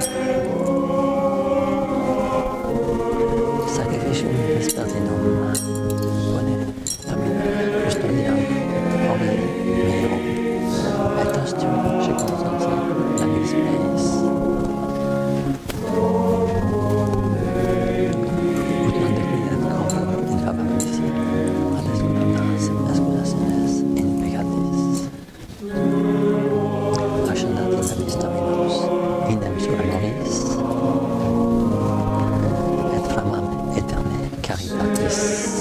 Sacrificium vespertinum. Bone, Domine, custodiam, ori meo, et ostium circumstantia labis meis. Ut non declinet corpus in faba medici, ad escutas excusationes in peccatis. Ascendat in labis Dominus, idem sua moris, et flamam eterne caritatis.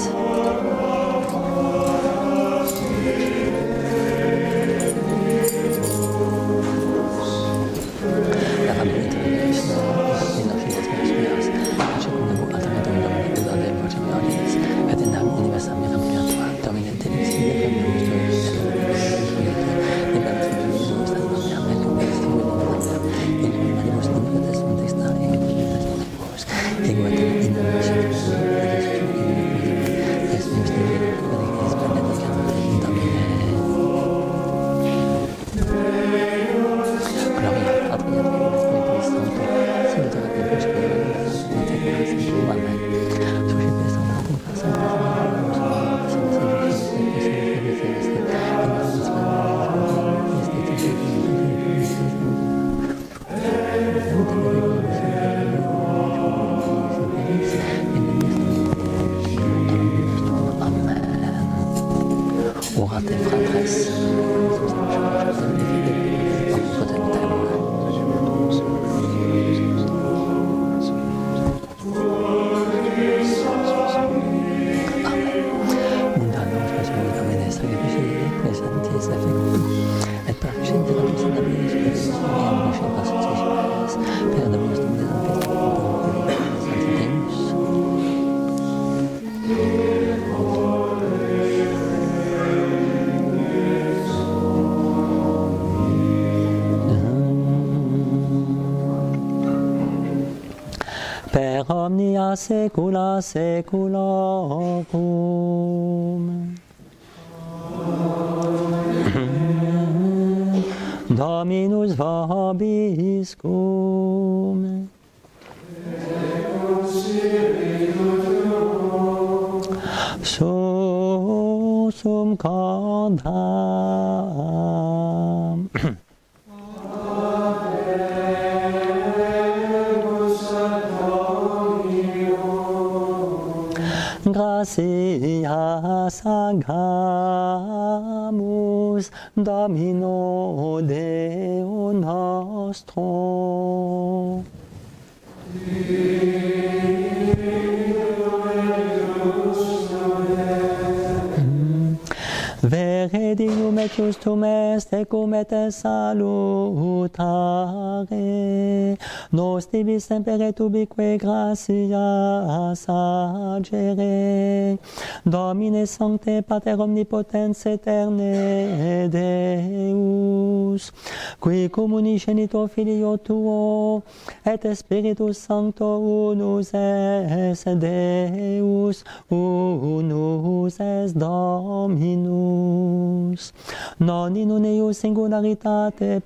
La favorita de Krishna, in offides meus meas, et secundum alternatum Domine udade vocem meoris, et in nam universam mirabilia tua, Domine delixi de meus dois, et de benefit meus animam meam, et cum extimu in familiam, in manibus nimicates sunt extra, in nimicates manibus, ego et in nimicates et extra, in nimicates, es meus divino, benedictis benedicat Domine. Gloria Patria Spiritus Sancto, sicut erat in principio et nunc et in saecula. Amen. Suscipes Sanctatum Orate fratres. Per omnia saecula saeculorum. Dominus vobiscum. Susum condam. Gratias agamus Domino Deo nostro. Vere dignum et justum est, ecum et salutare, nos tibi semper et ubique gratias agere. Domine sancte Pater omnipotens eterne Deus, qui communicenitur Filio tuo, et Spiritus Sancto unus es Deus, unus es Dominus. Non in unius singularitate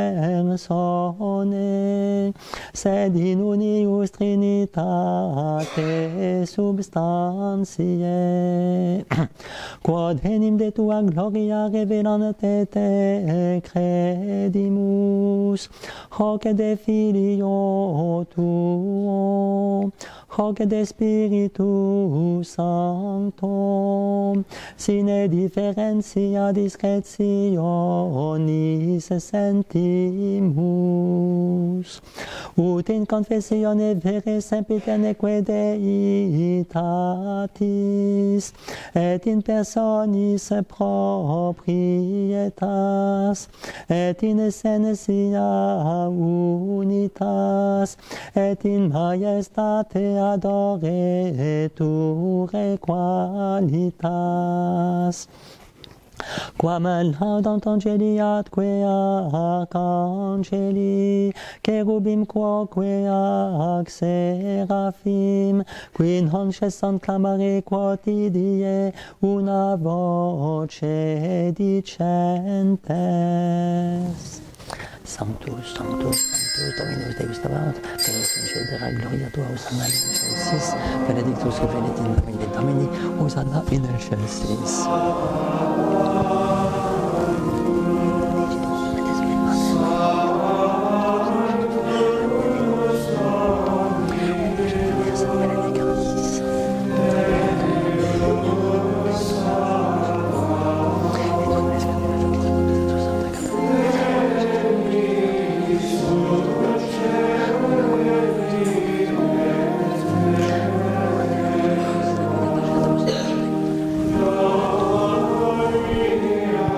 personae, sed in unius trinitate substantiae, quod enim de tua gloria revelante te credimus, hoc de Filio tuo, hoc de Spiritus Sancto, sine differentia discretia petitionis sentimus, ut in confessione vere sempiterneque Deitatis, et in personis proprietas, et in essentia unitas, et in majestate adoreture qualitas. Quam laudant angeli atque arcangeli, cherubim quoque ac seraphim, qui non cessant clamare quotidie una voce dicentes. Sanctus, Sanctus, Sanctus, Dominus Deus Sabaoth, Deus in cedera gloria tua, Hosanna in excelsis, benedictus qui venit in nomine Domini, Hosanna in excelsis. Gloria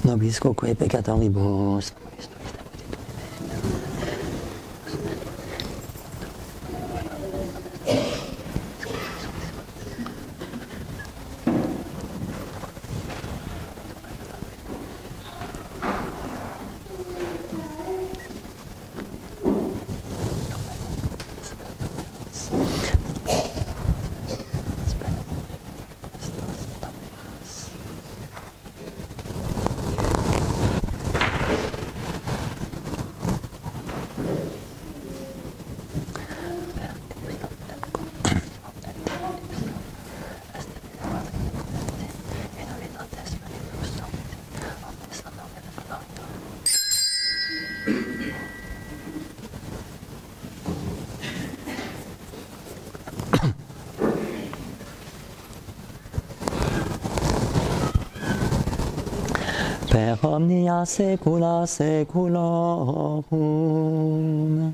nobis quoque peccatoribus. Per omnia saecula saeculorum.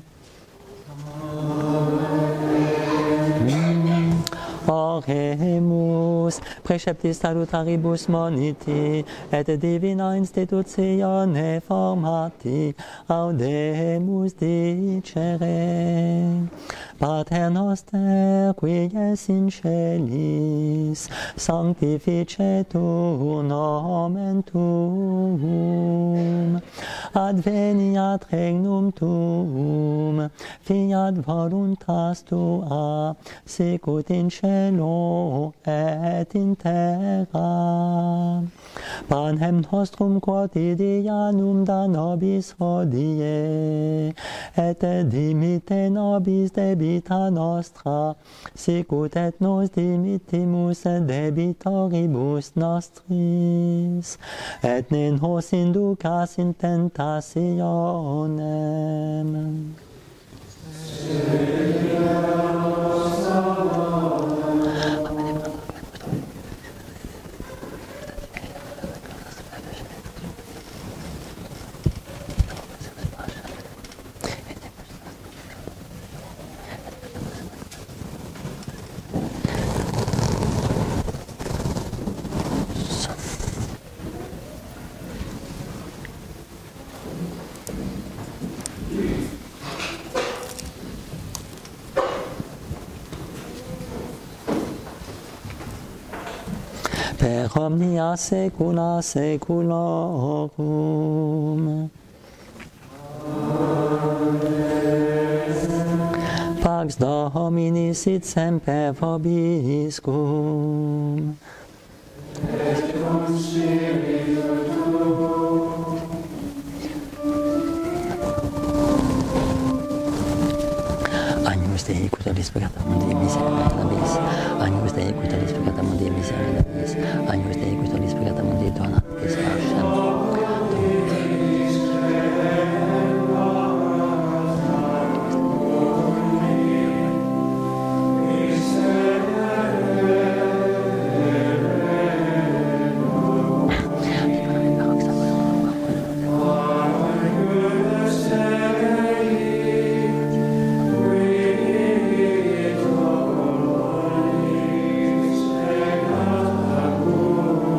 Amen. Oremus, preceptis salutaribus moniti, et divina institutione formati, audemus dicere. Pater noster, qui es in celis, sanctificetur nomen tuum, adveniat regnum tuum, fiat voluntas tua, sicut in cielo et in terra. Panem nostrum quotidianum da nobis hodie, et dimitte nobis debita nostra, sicut et nos dimittimus debitoribus nostris, et ne nos inducas in tentationem. Per omnia saecula saeculorum. Pax Domini sit semper vobiscum. Et cum spiritu tuo. Agnus Dei, qui tollis peccatum mundi, miserere nobis. Agnus Dei, qui tollis peccatum mundi, miserere nobis. Agnus Dei, qui tollis peccatum mundi, dona nobis pacem. Amen.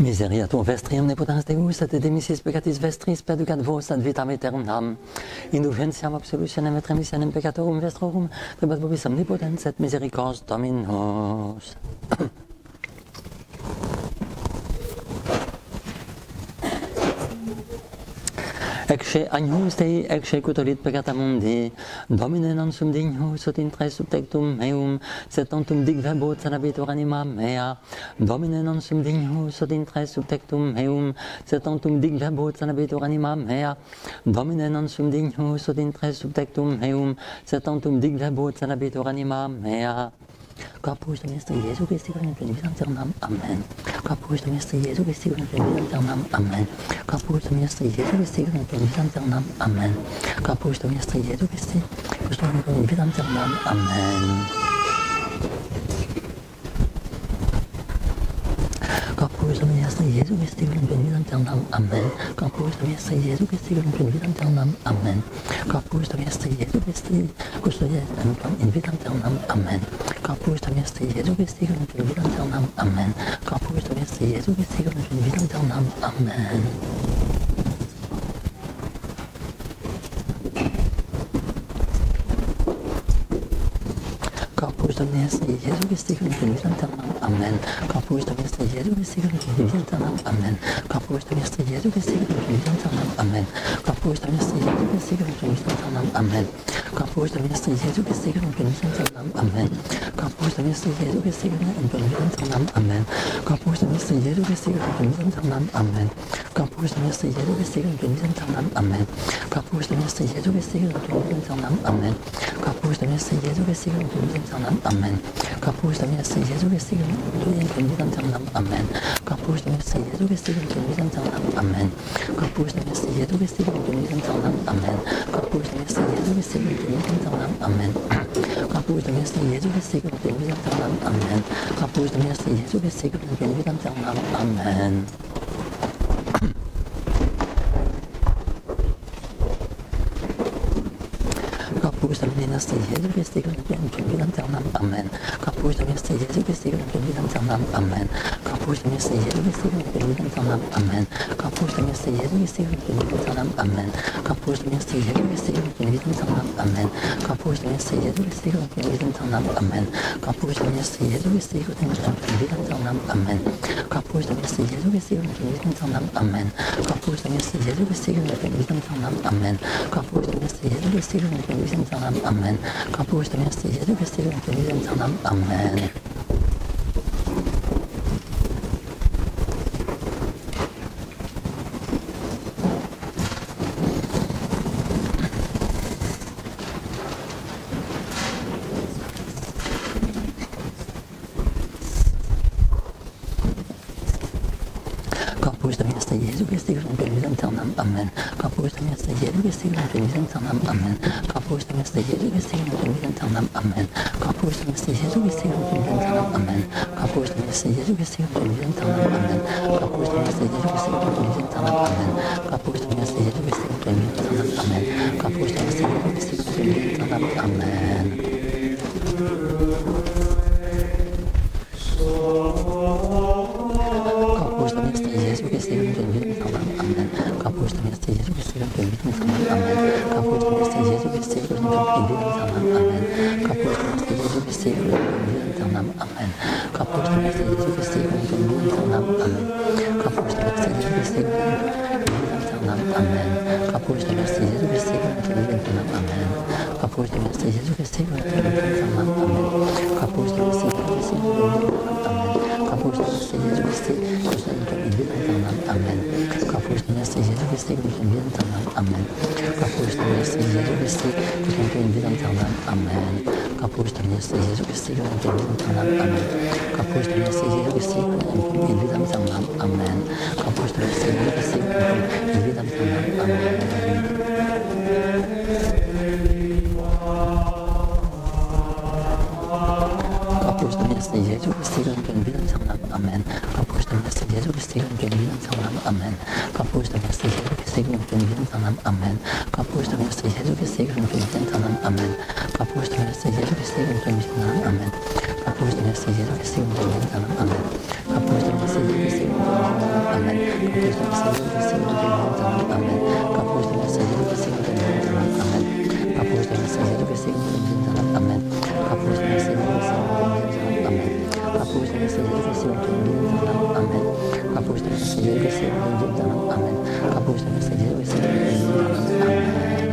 Miseriatur vestri omnipotens Deus, et demissis peccatis vestris perducat vos ad vitam aeternam. Indulgentiam absolutionem et remissionem peccatorum vestrorum, trebat vobis omnipotens et misericors Dominus. Ecce agnus Dei, ecce cutolit peccata mundi, Domine non sum dignus, ut intre subtectum meum, sed tantum dig verbot sanabitur anima mea. Domine non sum dignus, ut intre subtectum meum, sed tantum dig verbot sanabitur anima mea. Domine non sum dignus, ut intre subtectum meum, sed tantum dig verbot sanabitur anima mea. Corpus Domestri Jesu Christi, in plenivitam aeternam. Amen. Corpus Domestri Jesu Christi, in plenivitam aeternam. Amen. Corpus Domestri Jesu Christi, in plenivitam aeternam. Amen. Corpus Domestri Jesu Christi, in plenivitam aeternam. Amen. Corpus Domestri Jesu Christi, in plenivitam aeternam. Amen. Corpus Domestri Jesu Christi, in plenivitam aeternam. Amen. Corpus Domestri Jesu Christi, custodiet in vitam aeternam. Amen. Corpus Domestri Jesu Christi, in plenivitam aeternam. Amen. Corpus Domestri Jesu Christi, in plenivitam aeternam. Amen. Corpus Domestri Jesu Christi, in plenivitam aeternam. Amen. Corpus Domestri Jesu Christi, in plenivitam aeternam. Amen. Corpus Domestri Jesu Christi, in plenivitam aeternam. Amen. Corpus Domestri Jesu Christi, in plenivitam aeternam. Amen. Corpus Domestri Jesu Christi, in plenivitam aeternam. Amen. Corpus Domestri Jesu Christi, in plenivitam aeternam. Amen. Corpus Domestri Jesu Christi, in plenivitam aeternam. Amen. Corpus Domestri Jesu Christi, in plenivitam aeternam. Amen. Corpus Domestri Jesu Christi, in plenivitam aeternam. Amen. Corpus Domestri Jesu Christi, in plenivitam aeternam. Amen. Corpus Domestri Jesu Christi, in plenivitam aeternam. Amen. Corpus Domestri Jesu Christi, in plenivitam aeternam. Amen. Corpus Domestri Jesu Christi, in plenivitam aeternam. Amen. Corpus Domestri Jesu Christi, in plenivitam aeternam. Amen. Corpus Domestri Jesu Christi, in plenivitam aeternam. Amen. Corpus Domestri Jesu Christi, in plenivitam aeternam. Amen. Corpus Domestri Jesu Christi, in plenivitam aeternam. Amen. Corpus Domestri Jesu Christi, in plenivitam aeternam. Amen. Corpus Domestri Jesu Christi, in plenivitam aeternam. Amen. Corpus Domestri Jesu Christi, in plenivitam aeternam. Amen. Corpus Domestri Jesu Christi, in plenivitam aeternam. Amen. Corpus Domestri Jesu Christi, in plenivitam aeternam. Amen. Corpus Domestri Jesu Christi, in plenivitam aeternam. Amen. Corpus Domestri Jesu Christi, in plenivitam aeternam. Amen. Corpus Domestri Jesu Christi, in plenivitam aeternam. Amen. Corpus Domestri Jesu Christi, in plenivitam aeternam. Amen. Corpus Domestri Jesu Christi, in plenivitam aeternam. Amen. Corpus Domestri Jesu Christi, in plenivitam aeternam. Amen. Corpus Domestri Jesu Christi, in plenivitam aeternam. Amen. Corpus Domestri Jesu Christi, in plenivitam aeternam. Amen. Corpus Domestri Jesu Christi, in plenivitam aeternam. Amen. Corpus Domestri Jesu Christi, in plenivitam aeternam. Amen. Corpus Domestri Jesu Christi, in plenivitam aeternam. Amen. Corpus Domestri Jesu Christi, in plenivitam aeternam. Amen. Corpus Domestri Jesu Christi, in plenivitam aeternam. Amen. Corpus Domestri Jesu Christi, in plenivitam aeternam. Amen. Corpus Domestri Jesu Christi, in plenivitam aeternam. Amen. Corpus Domestri Jesu Christi, in plenivitam aeternam. Amen. Corpus Domestri Jesu Christi, in plenivitam aeternam. Amen. Corpus Domestri Jesu Christi, in plenivitam aeternam. Amen. Corpus Domestri Jesu Christi, in plenivitam aeternam. Amen. Corpus Domestri Jesu Christi, in plenivitam aeternam. Amen. Corpus Domestri Jesu Christi, in plenivitam aeternam. Amen. Corpus Domestri Jesu Christi, in plenivitam aeternam. Corpus Domestri Jesu Christi, in plenivitam aeternam. Amen. Corpus Domestri Jesu Christi, in plenivitam aeternam. Amen. Corpus Domestri Jesu Christi, in plenivitam aeternam. Amen. Corpus Domestri Jesu Christi, in plenivitam aeternam. Amen. Corpus Domestri Jesu Christi, in plenivitam aeternam. Amen. Corpus Domestri Jesu Christi, in plenivitam aeternam. Amen. Corpus Domestri Jesu Christi, in plenivitam aeternam. Amen. Corpus Domestri Jesu Christi, in plenivitam aeternam. Amen. Corpus Domestri Jesu Christi, in plenivitam aeternam. Amen. Corpus Domestri Jesu Christi, in plenivitam aeternam. Amen. Corpus Domestri Jesu Christi, in plenivitam aeternam. Amen. Kapus dengan sejajar kesing dalam aman. Kapus dengan sejajar kesing dalam aman. Kapus dengan sejajar kesing dalam aman. Kapus dengan sejajar kesing dalam aman. Kapus dengan sejajar kesing dalam aman. Kapus dengan sejajar kesing dalam aman. Kapus dengan sejajar kesing dalam aman. Kapus dengan sejajar kesing dalam aman. Kapus dengan sejajar kesing dalam aman.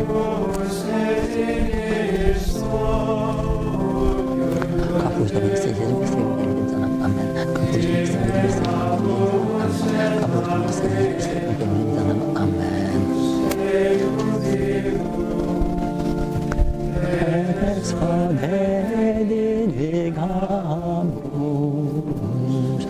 Kapus dengan sejajar kesing dalam aman. Kapus dengan sejajar kesing dalam aman. Kapus dengan sejajar kesing dalam aman. Es digamos.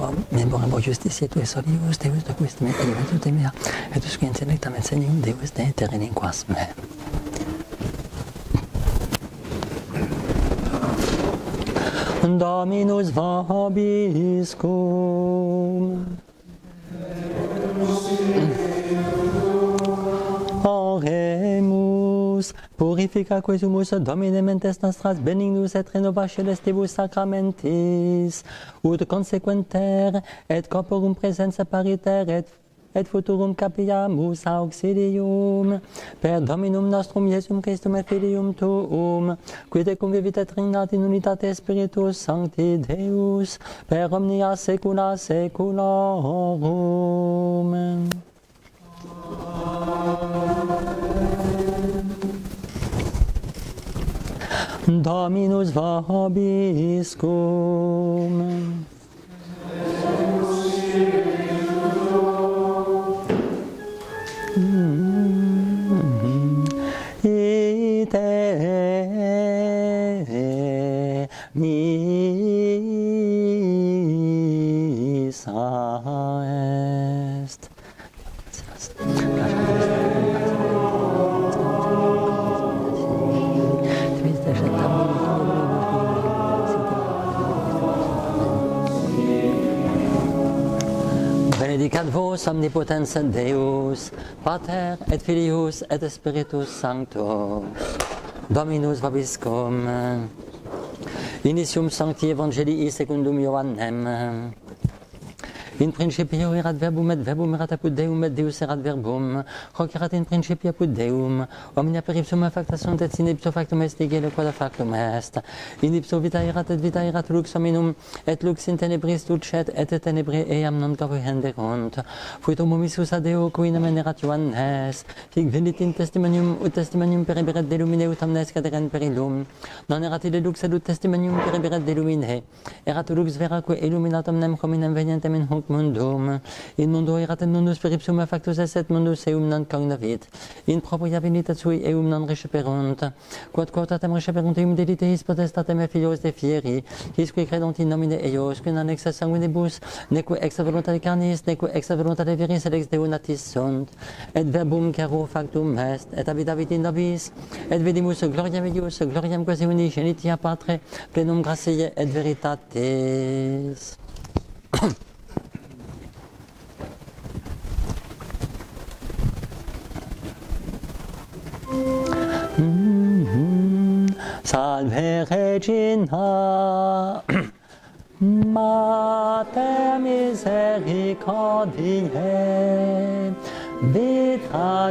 memorabo justitia tue solius, Deus docuis me elementus de mea, et usque in selectam et senium Deus de terreninquas me. Dominus vobiscum. Oremus, purifica quesumus Domine mentes nostras benignus et renova celestibus sacramentis, ut consequenter et corporum presentia pariter et et futurum capiamus auxilium per Dominum nostrum Iesum Christum et Filium tuum, qui te convivit et regnat in unitate Spiritus Sancti Deus per omnia saecula saeculorum. Dominus vobiscum. Ite missa est. Benedicat vos omnipotens Deus, Pater et Filius et Spiritus Sanctus. Dominus vobiscum. Initium Sancti Evangelii secundum Ioannem. In principio erat verbum et verbum erat apud Deum et Deus erat verbum. Hoc erat in principio apud Deum. Omnia per ipsum facta sunt et sine ipso factum est egere quod factum est. In ipso vita erat et vita erat lux hominum et lux in tenebris dulcet et tenebrae eam non comprehenderunt. Fuit homo missus ad Deo qui nomen erat Ioannes. Hic venit in testimonium ut testimonium periberet de lumine ut omnes caderen per illum. Non erat ille lux et ut testimonium periberet de lumine. Erat lux vera qui illuminat omnem hominem venientem in hoc mundum. In mundo erat et mundus per ipsum factus est et mundus eum non cognavit. In propria venitat sui eum non receperunt. Quod quotatem receperunt eum deliteis potestatem et filios de fieri, his qui credunt in nomine eius, qui non ex sanguinibus, neque ex voluntate carnis, neque ex voluntate viris, et ex Deo natis sunt. Et verbum caro factum est, et habitavit in nobis, et vedimus gloriam eius, gloriam quasi unigenitia Patre, plenum gratiae et veritatis. Mm-hmm. Salve Regina, Mater misericordiae, vita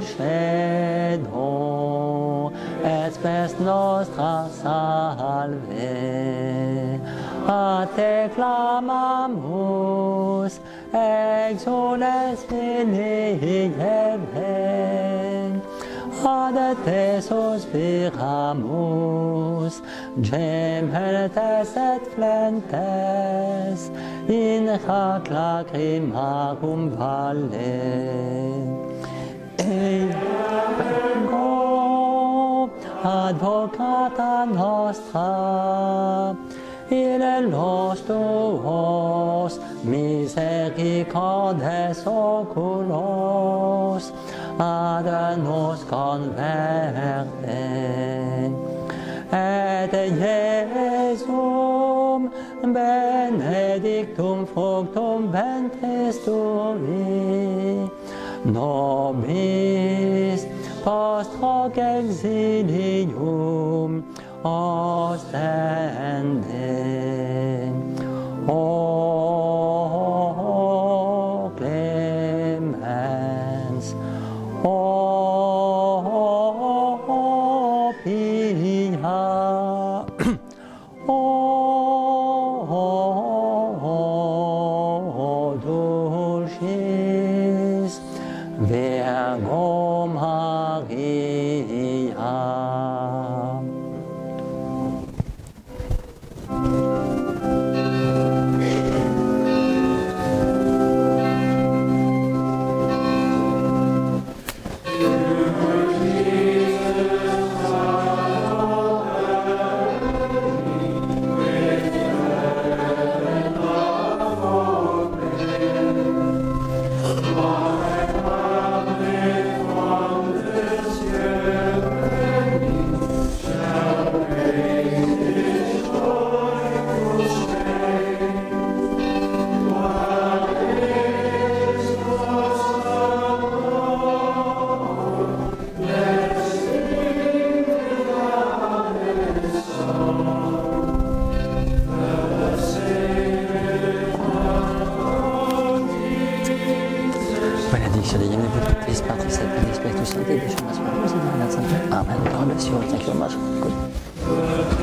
dulcedo, et spes nostra salve. A te clamamus, exules filii Eve, ad te suspiramus, gementes et flentes, in hac lacrimarum valle. Ego, advocata nostra, ille los tuos misericordes oculos, ad nos converte. Et Iesum benedictum fructum ventris tui, nobis post hoc exilium ostende. O clemens, o pia, o dulcis Virgo Maria. Oh Concept and Espiritu Santo, the Shumas, Amen. God bless you all. Thank you very much. Good.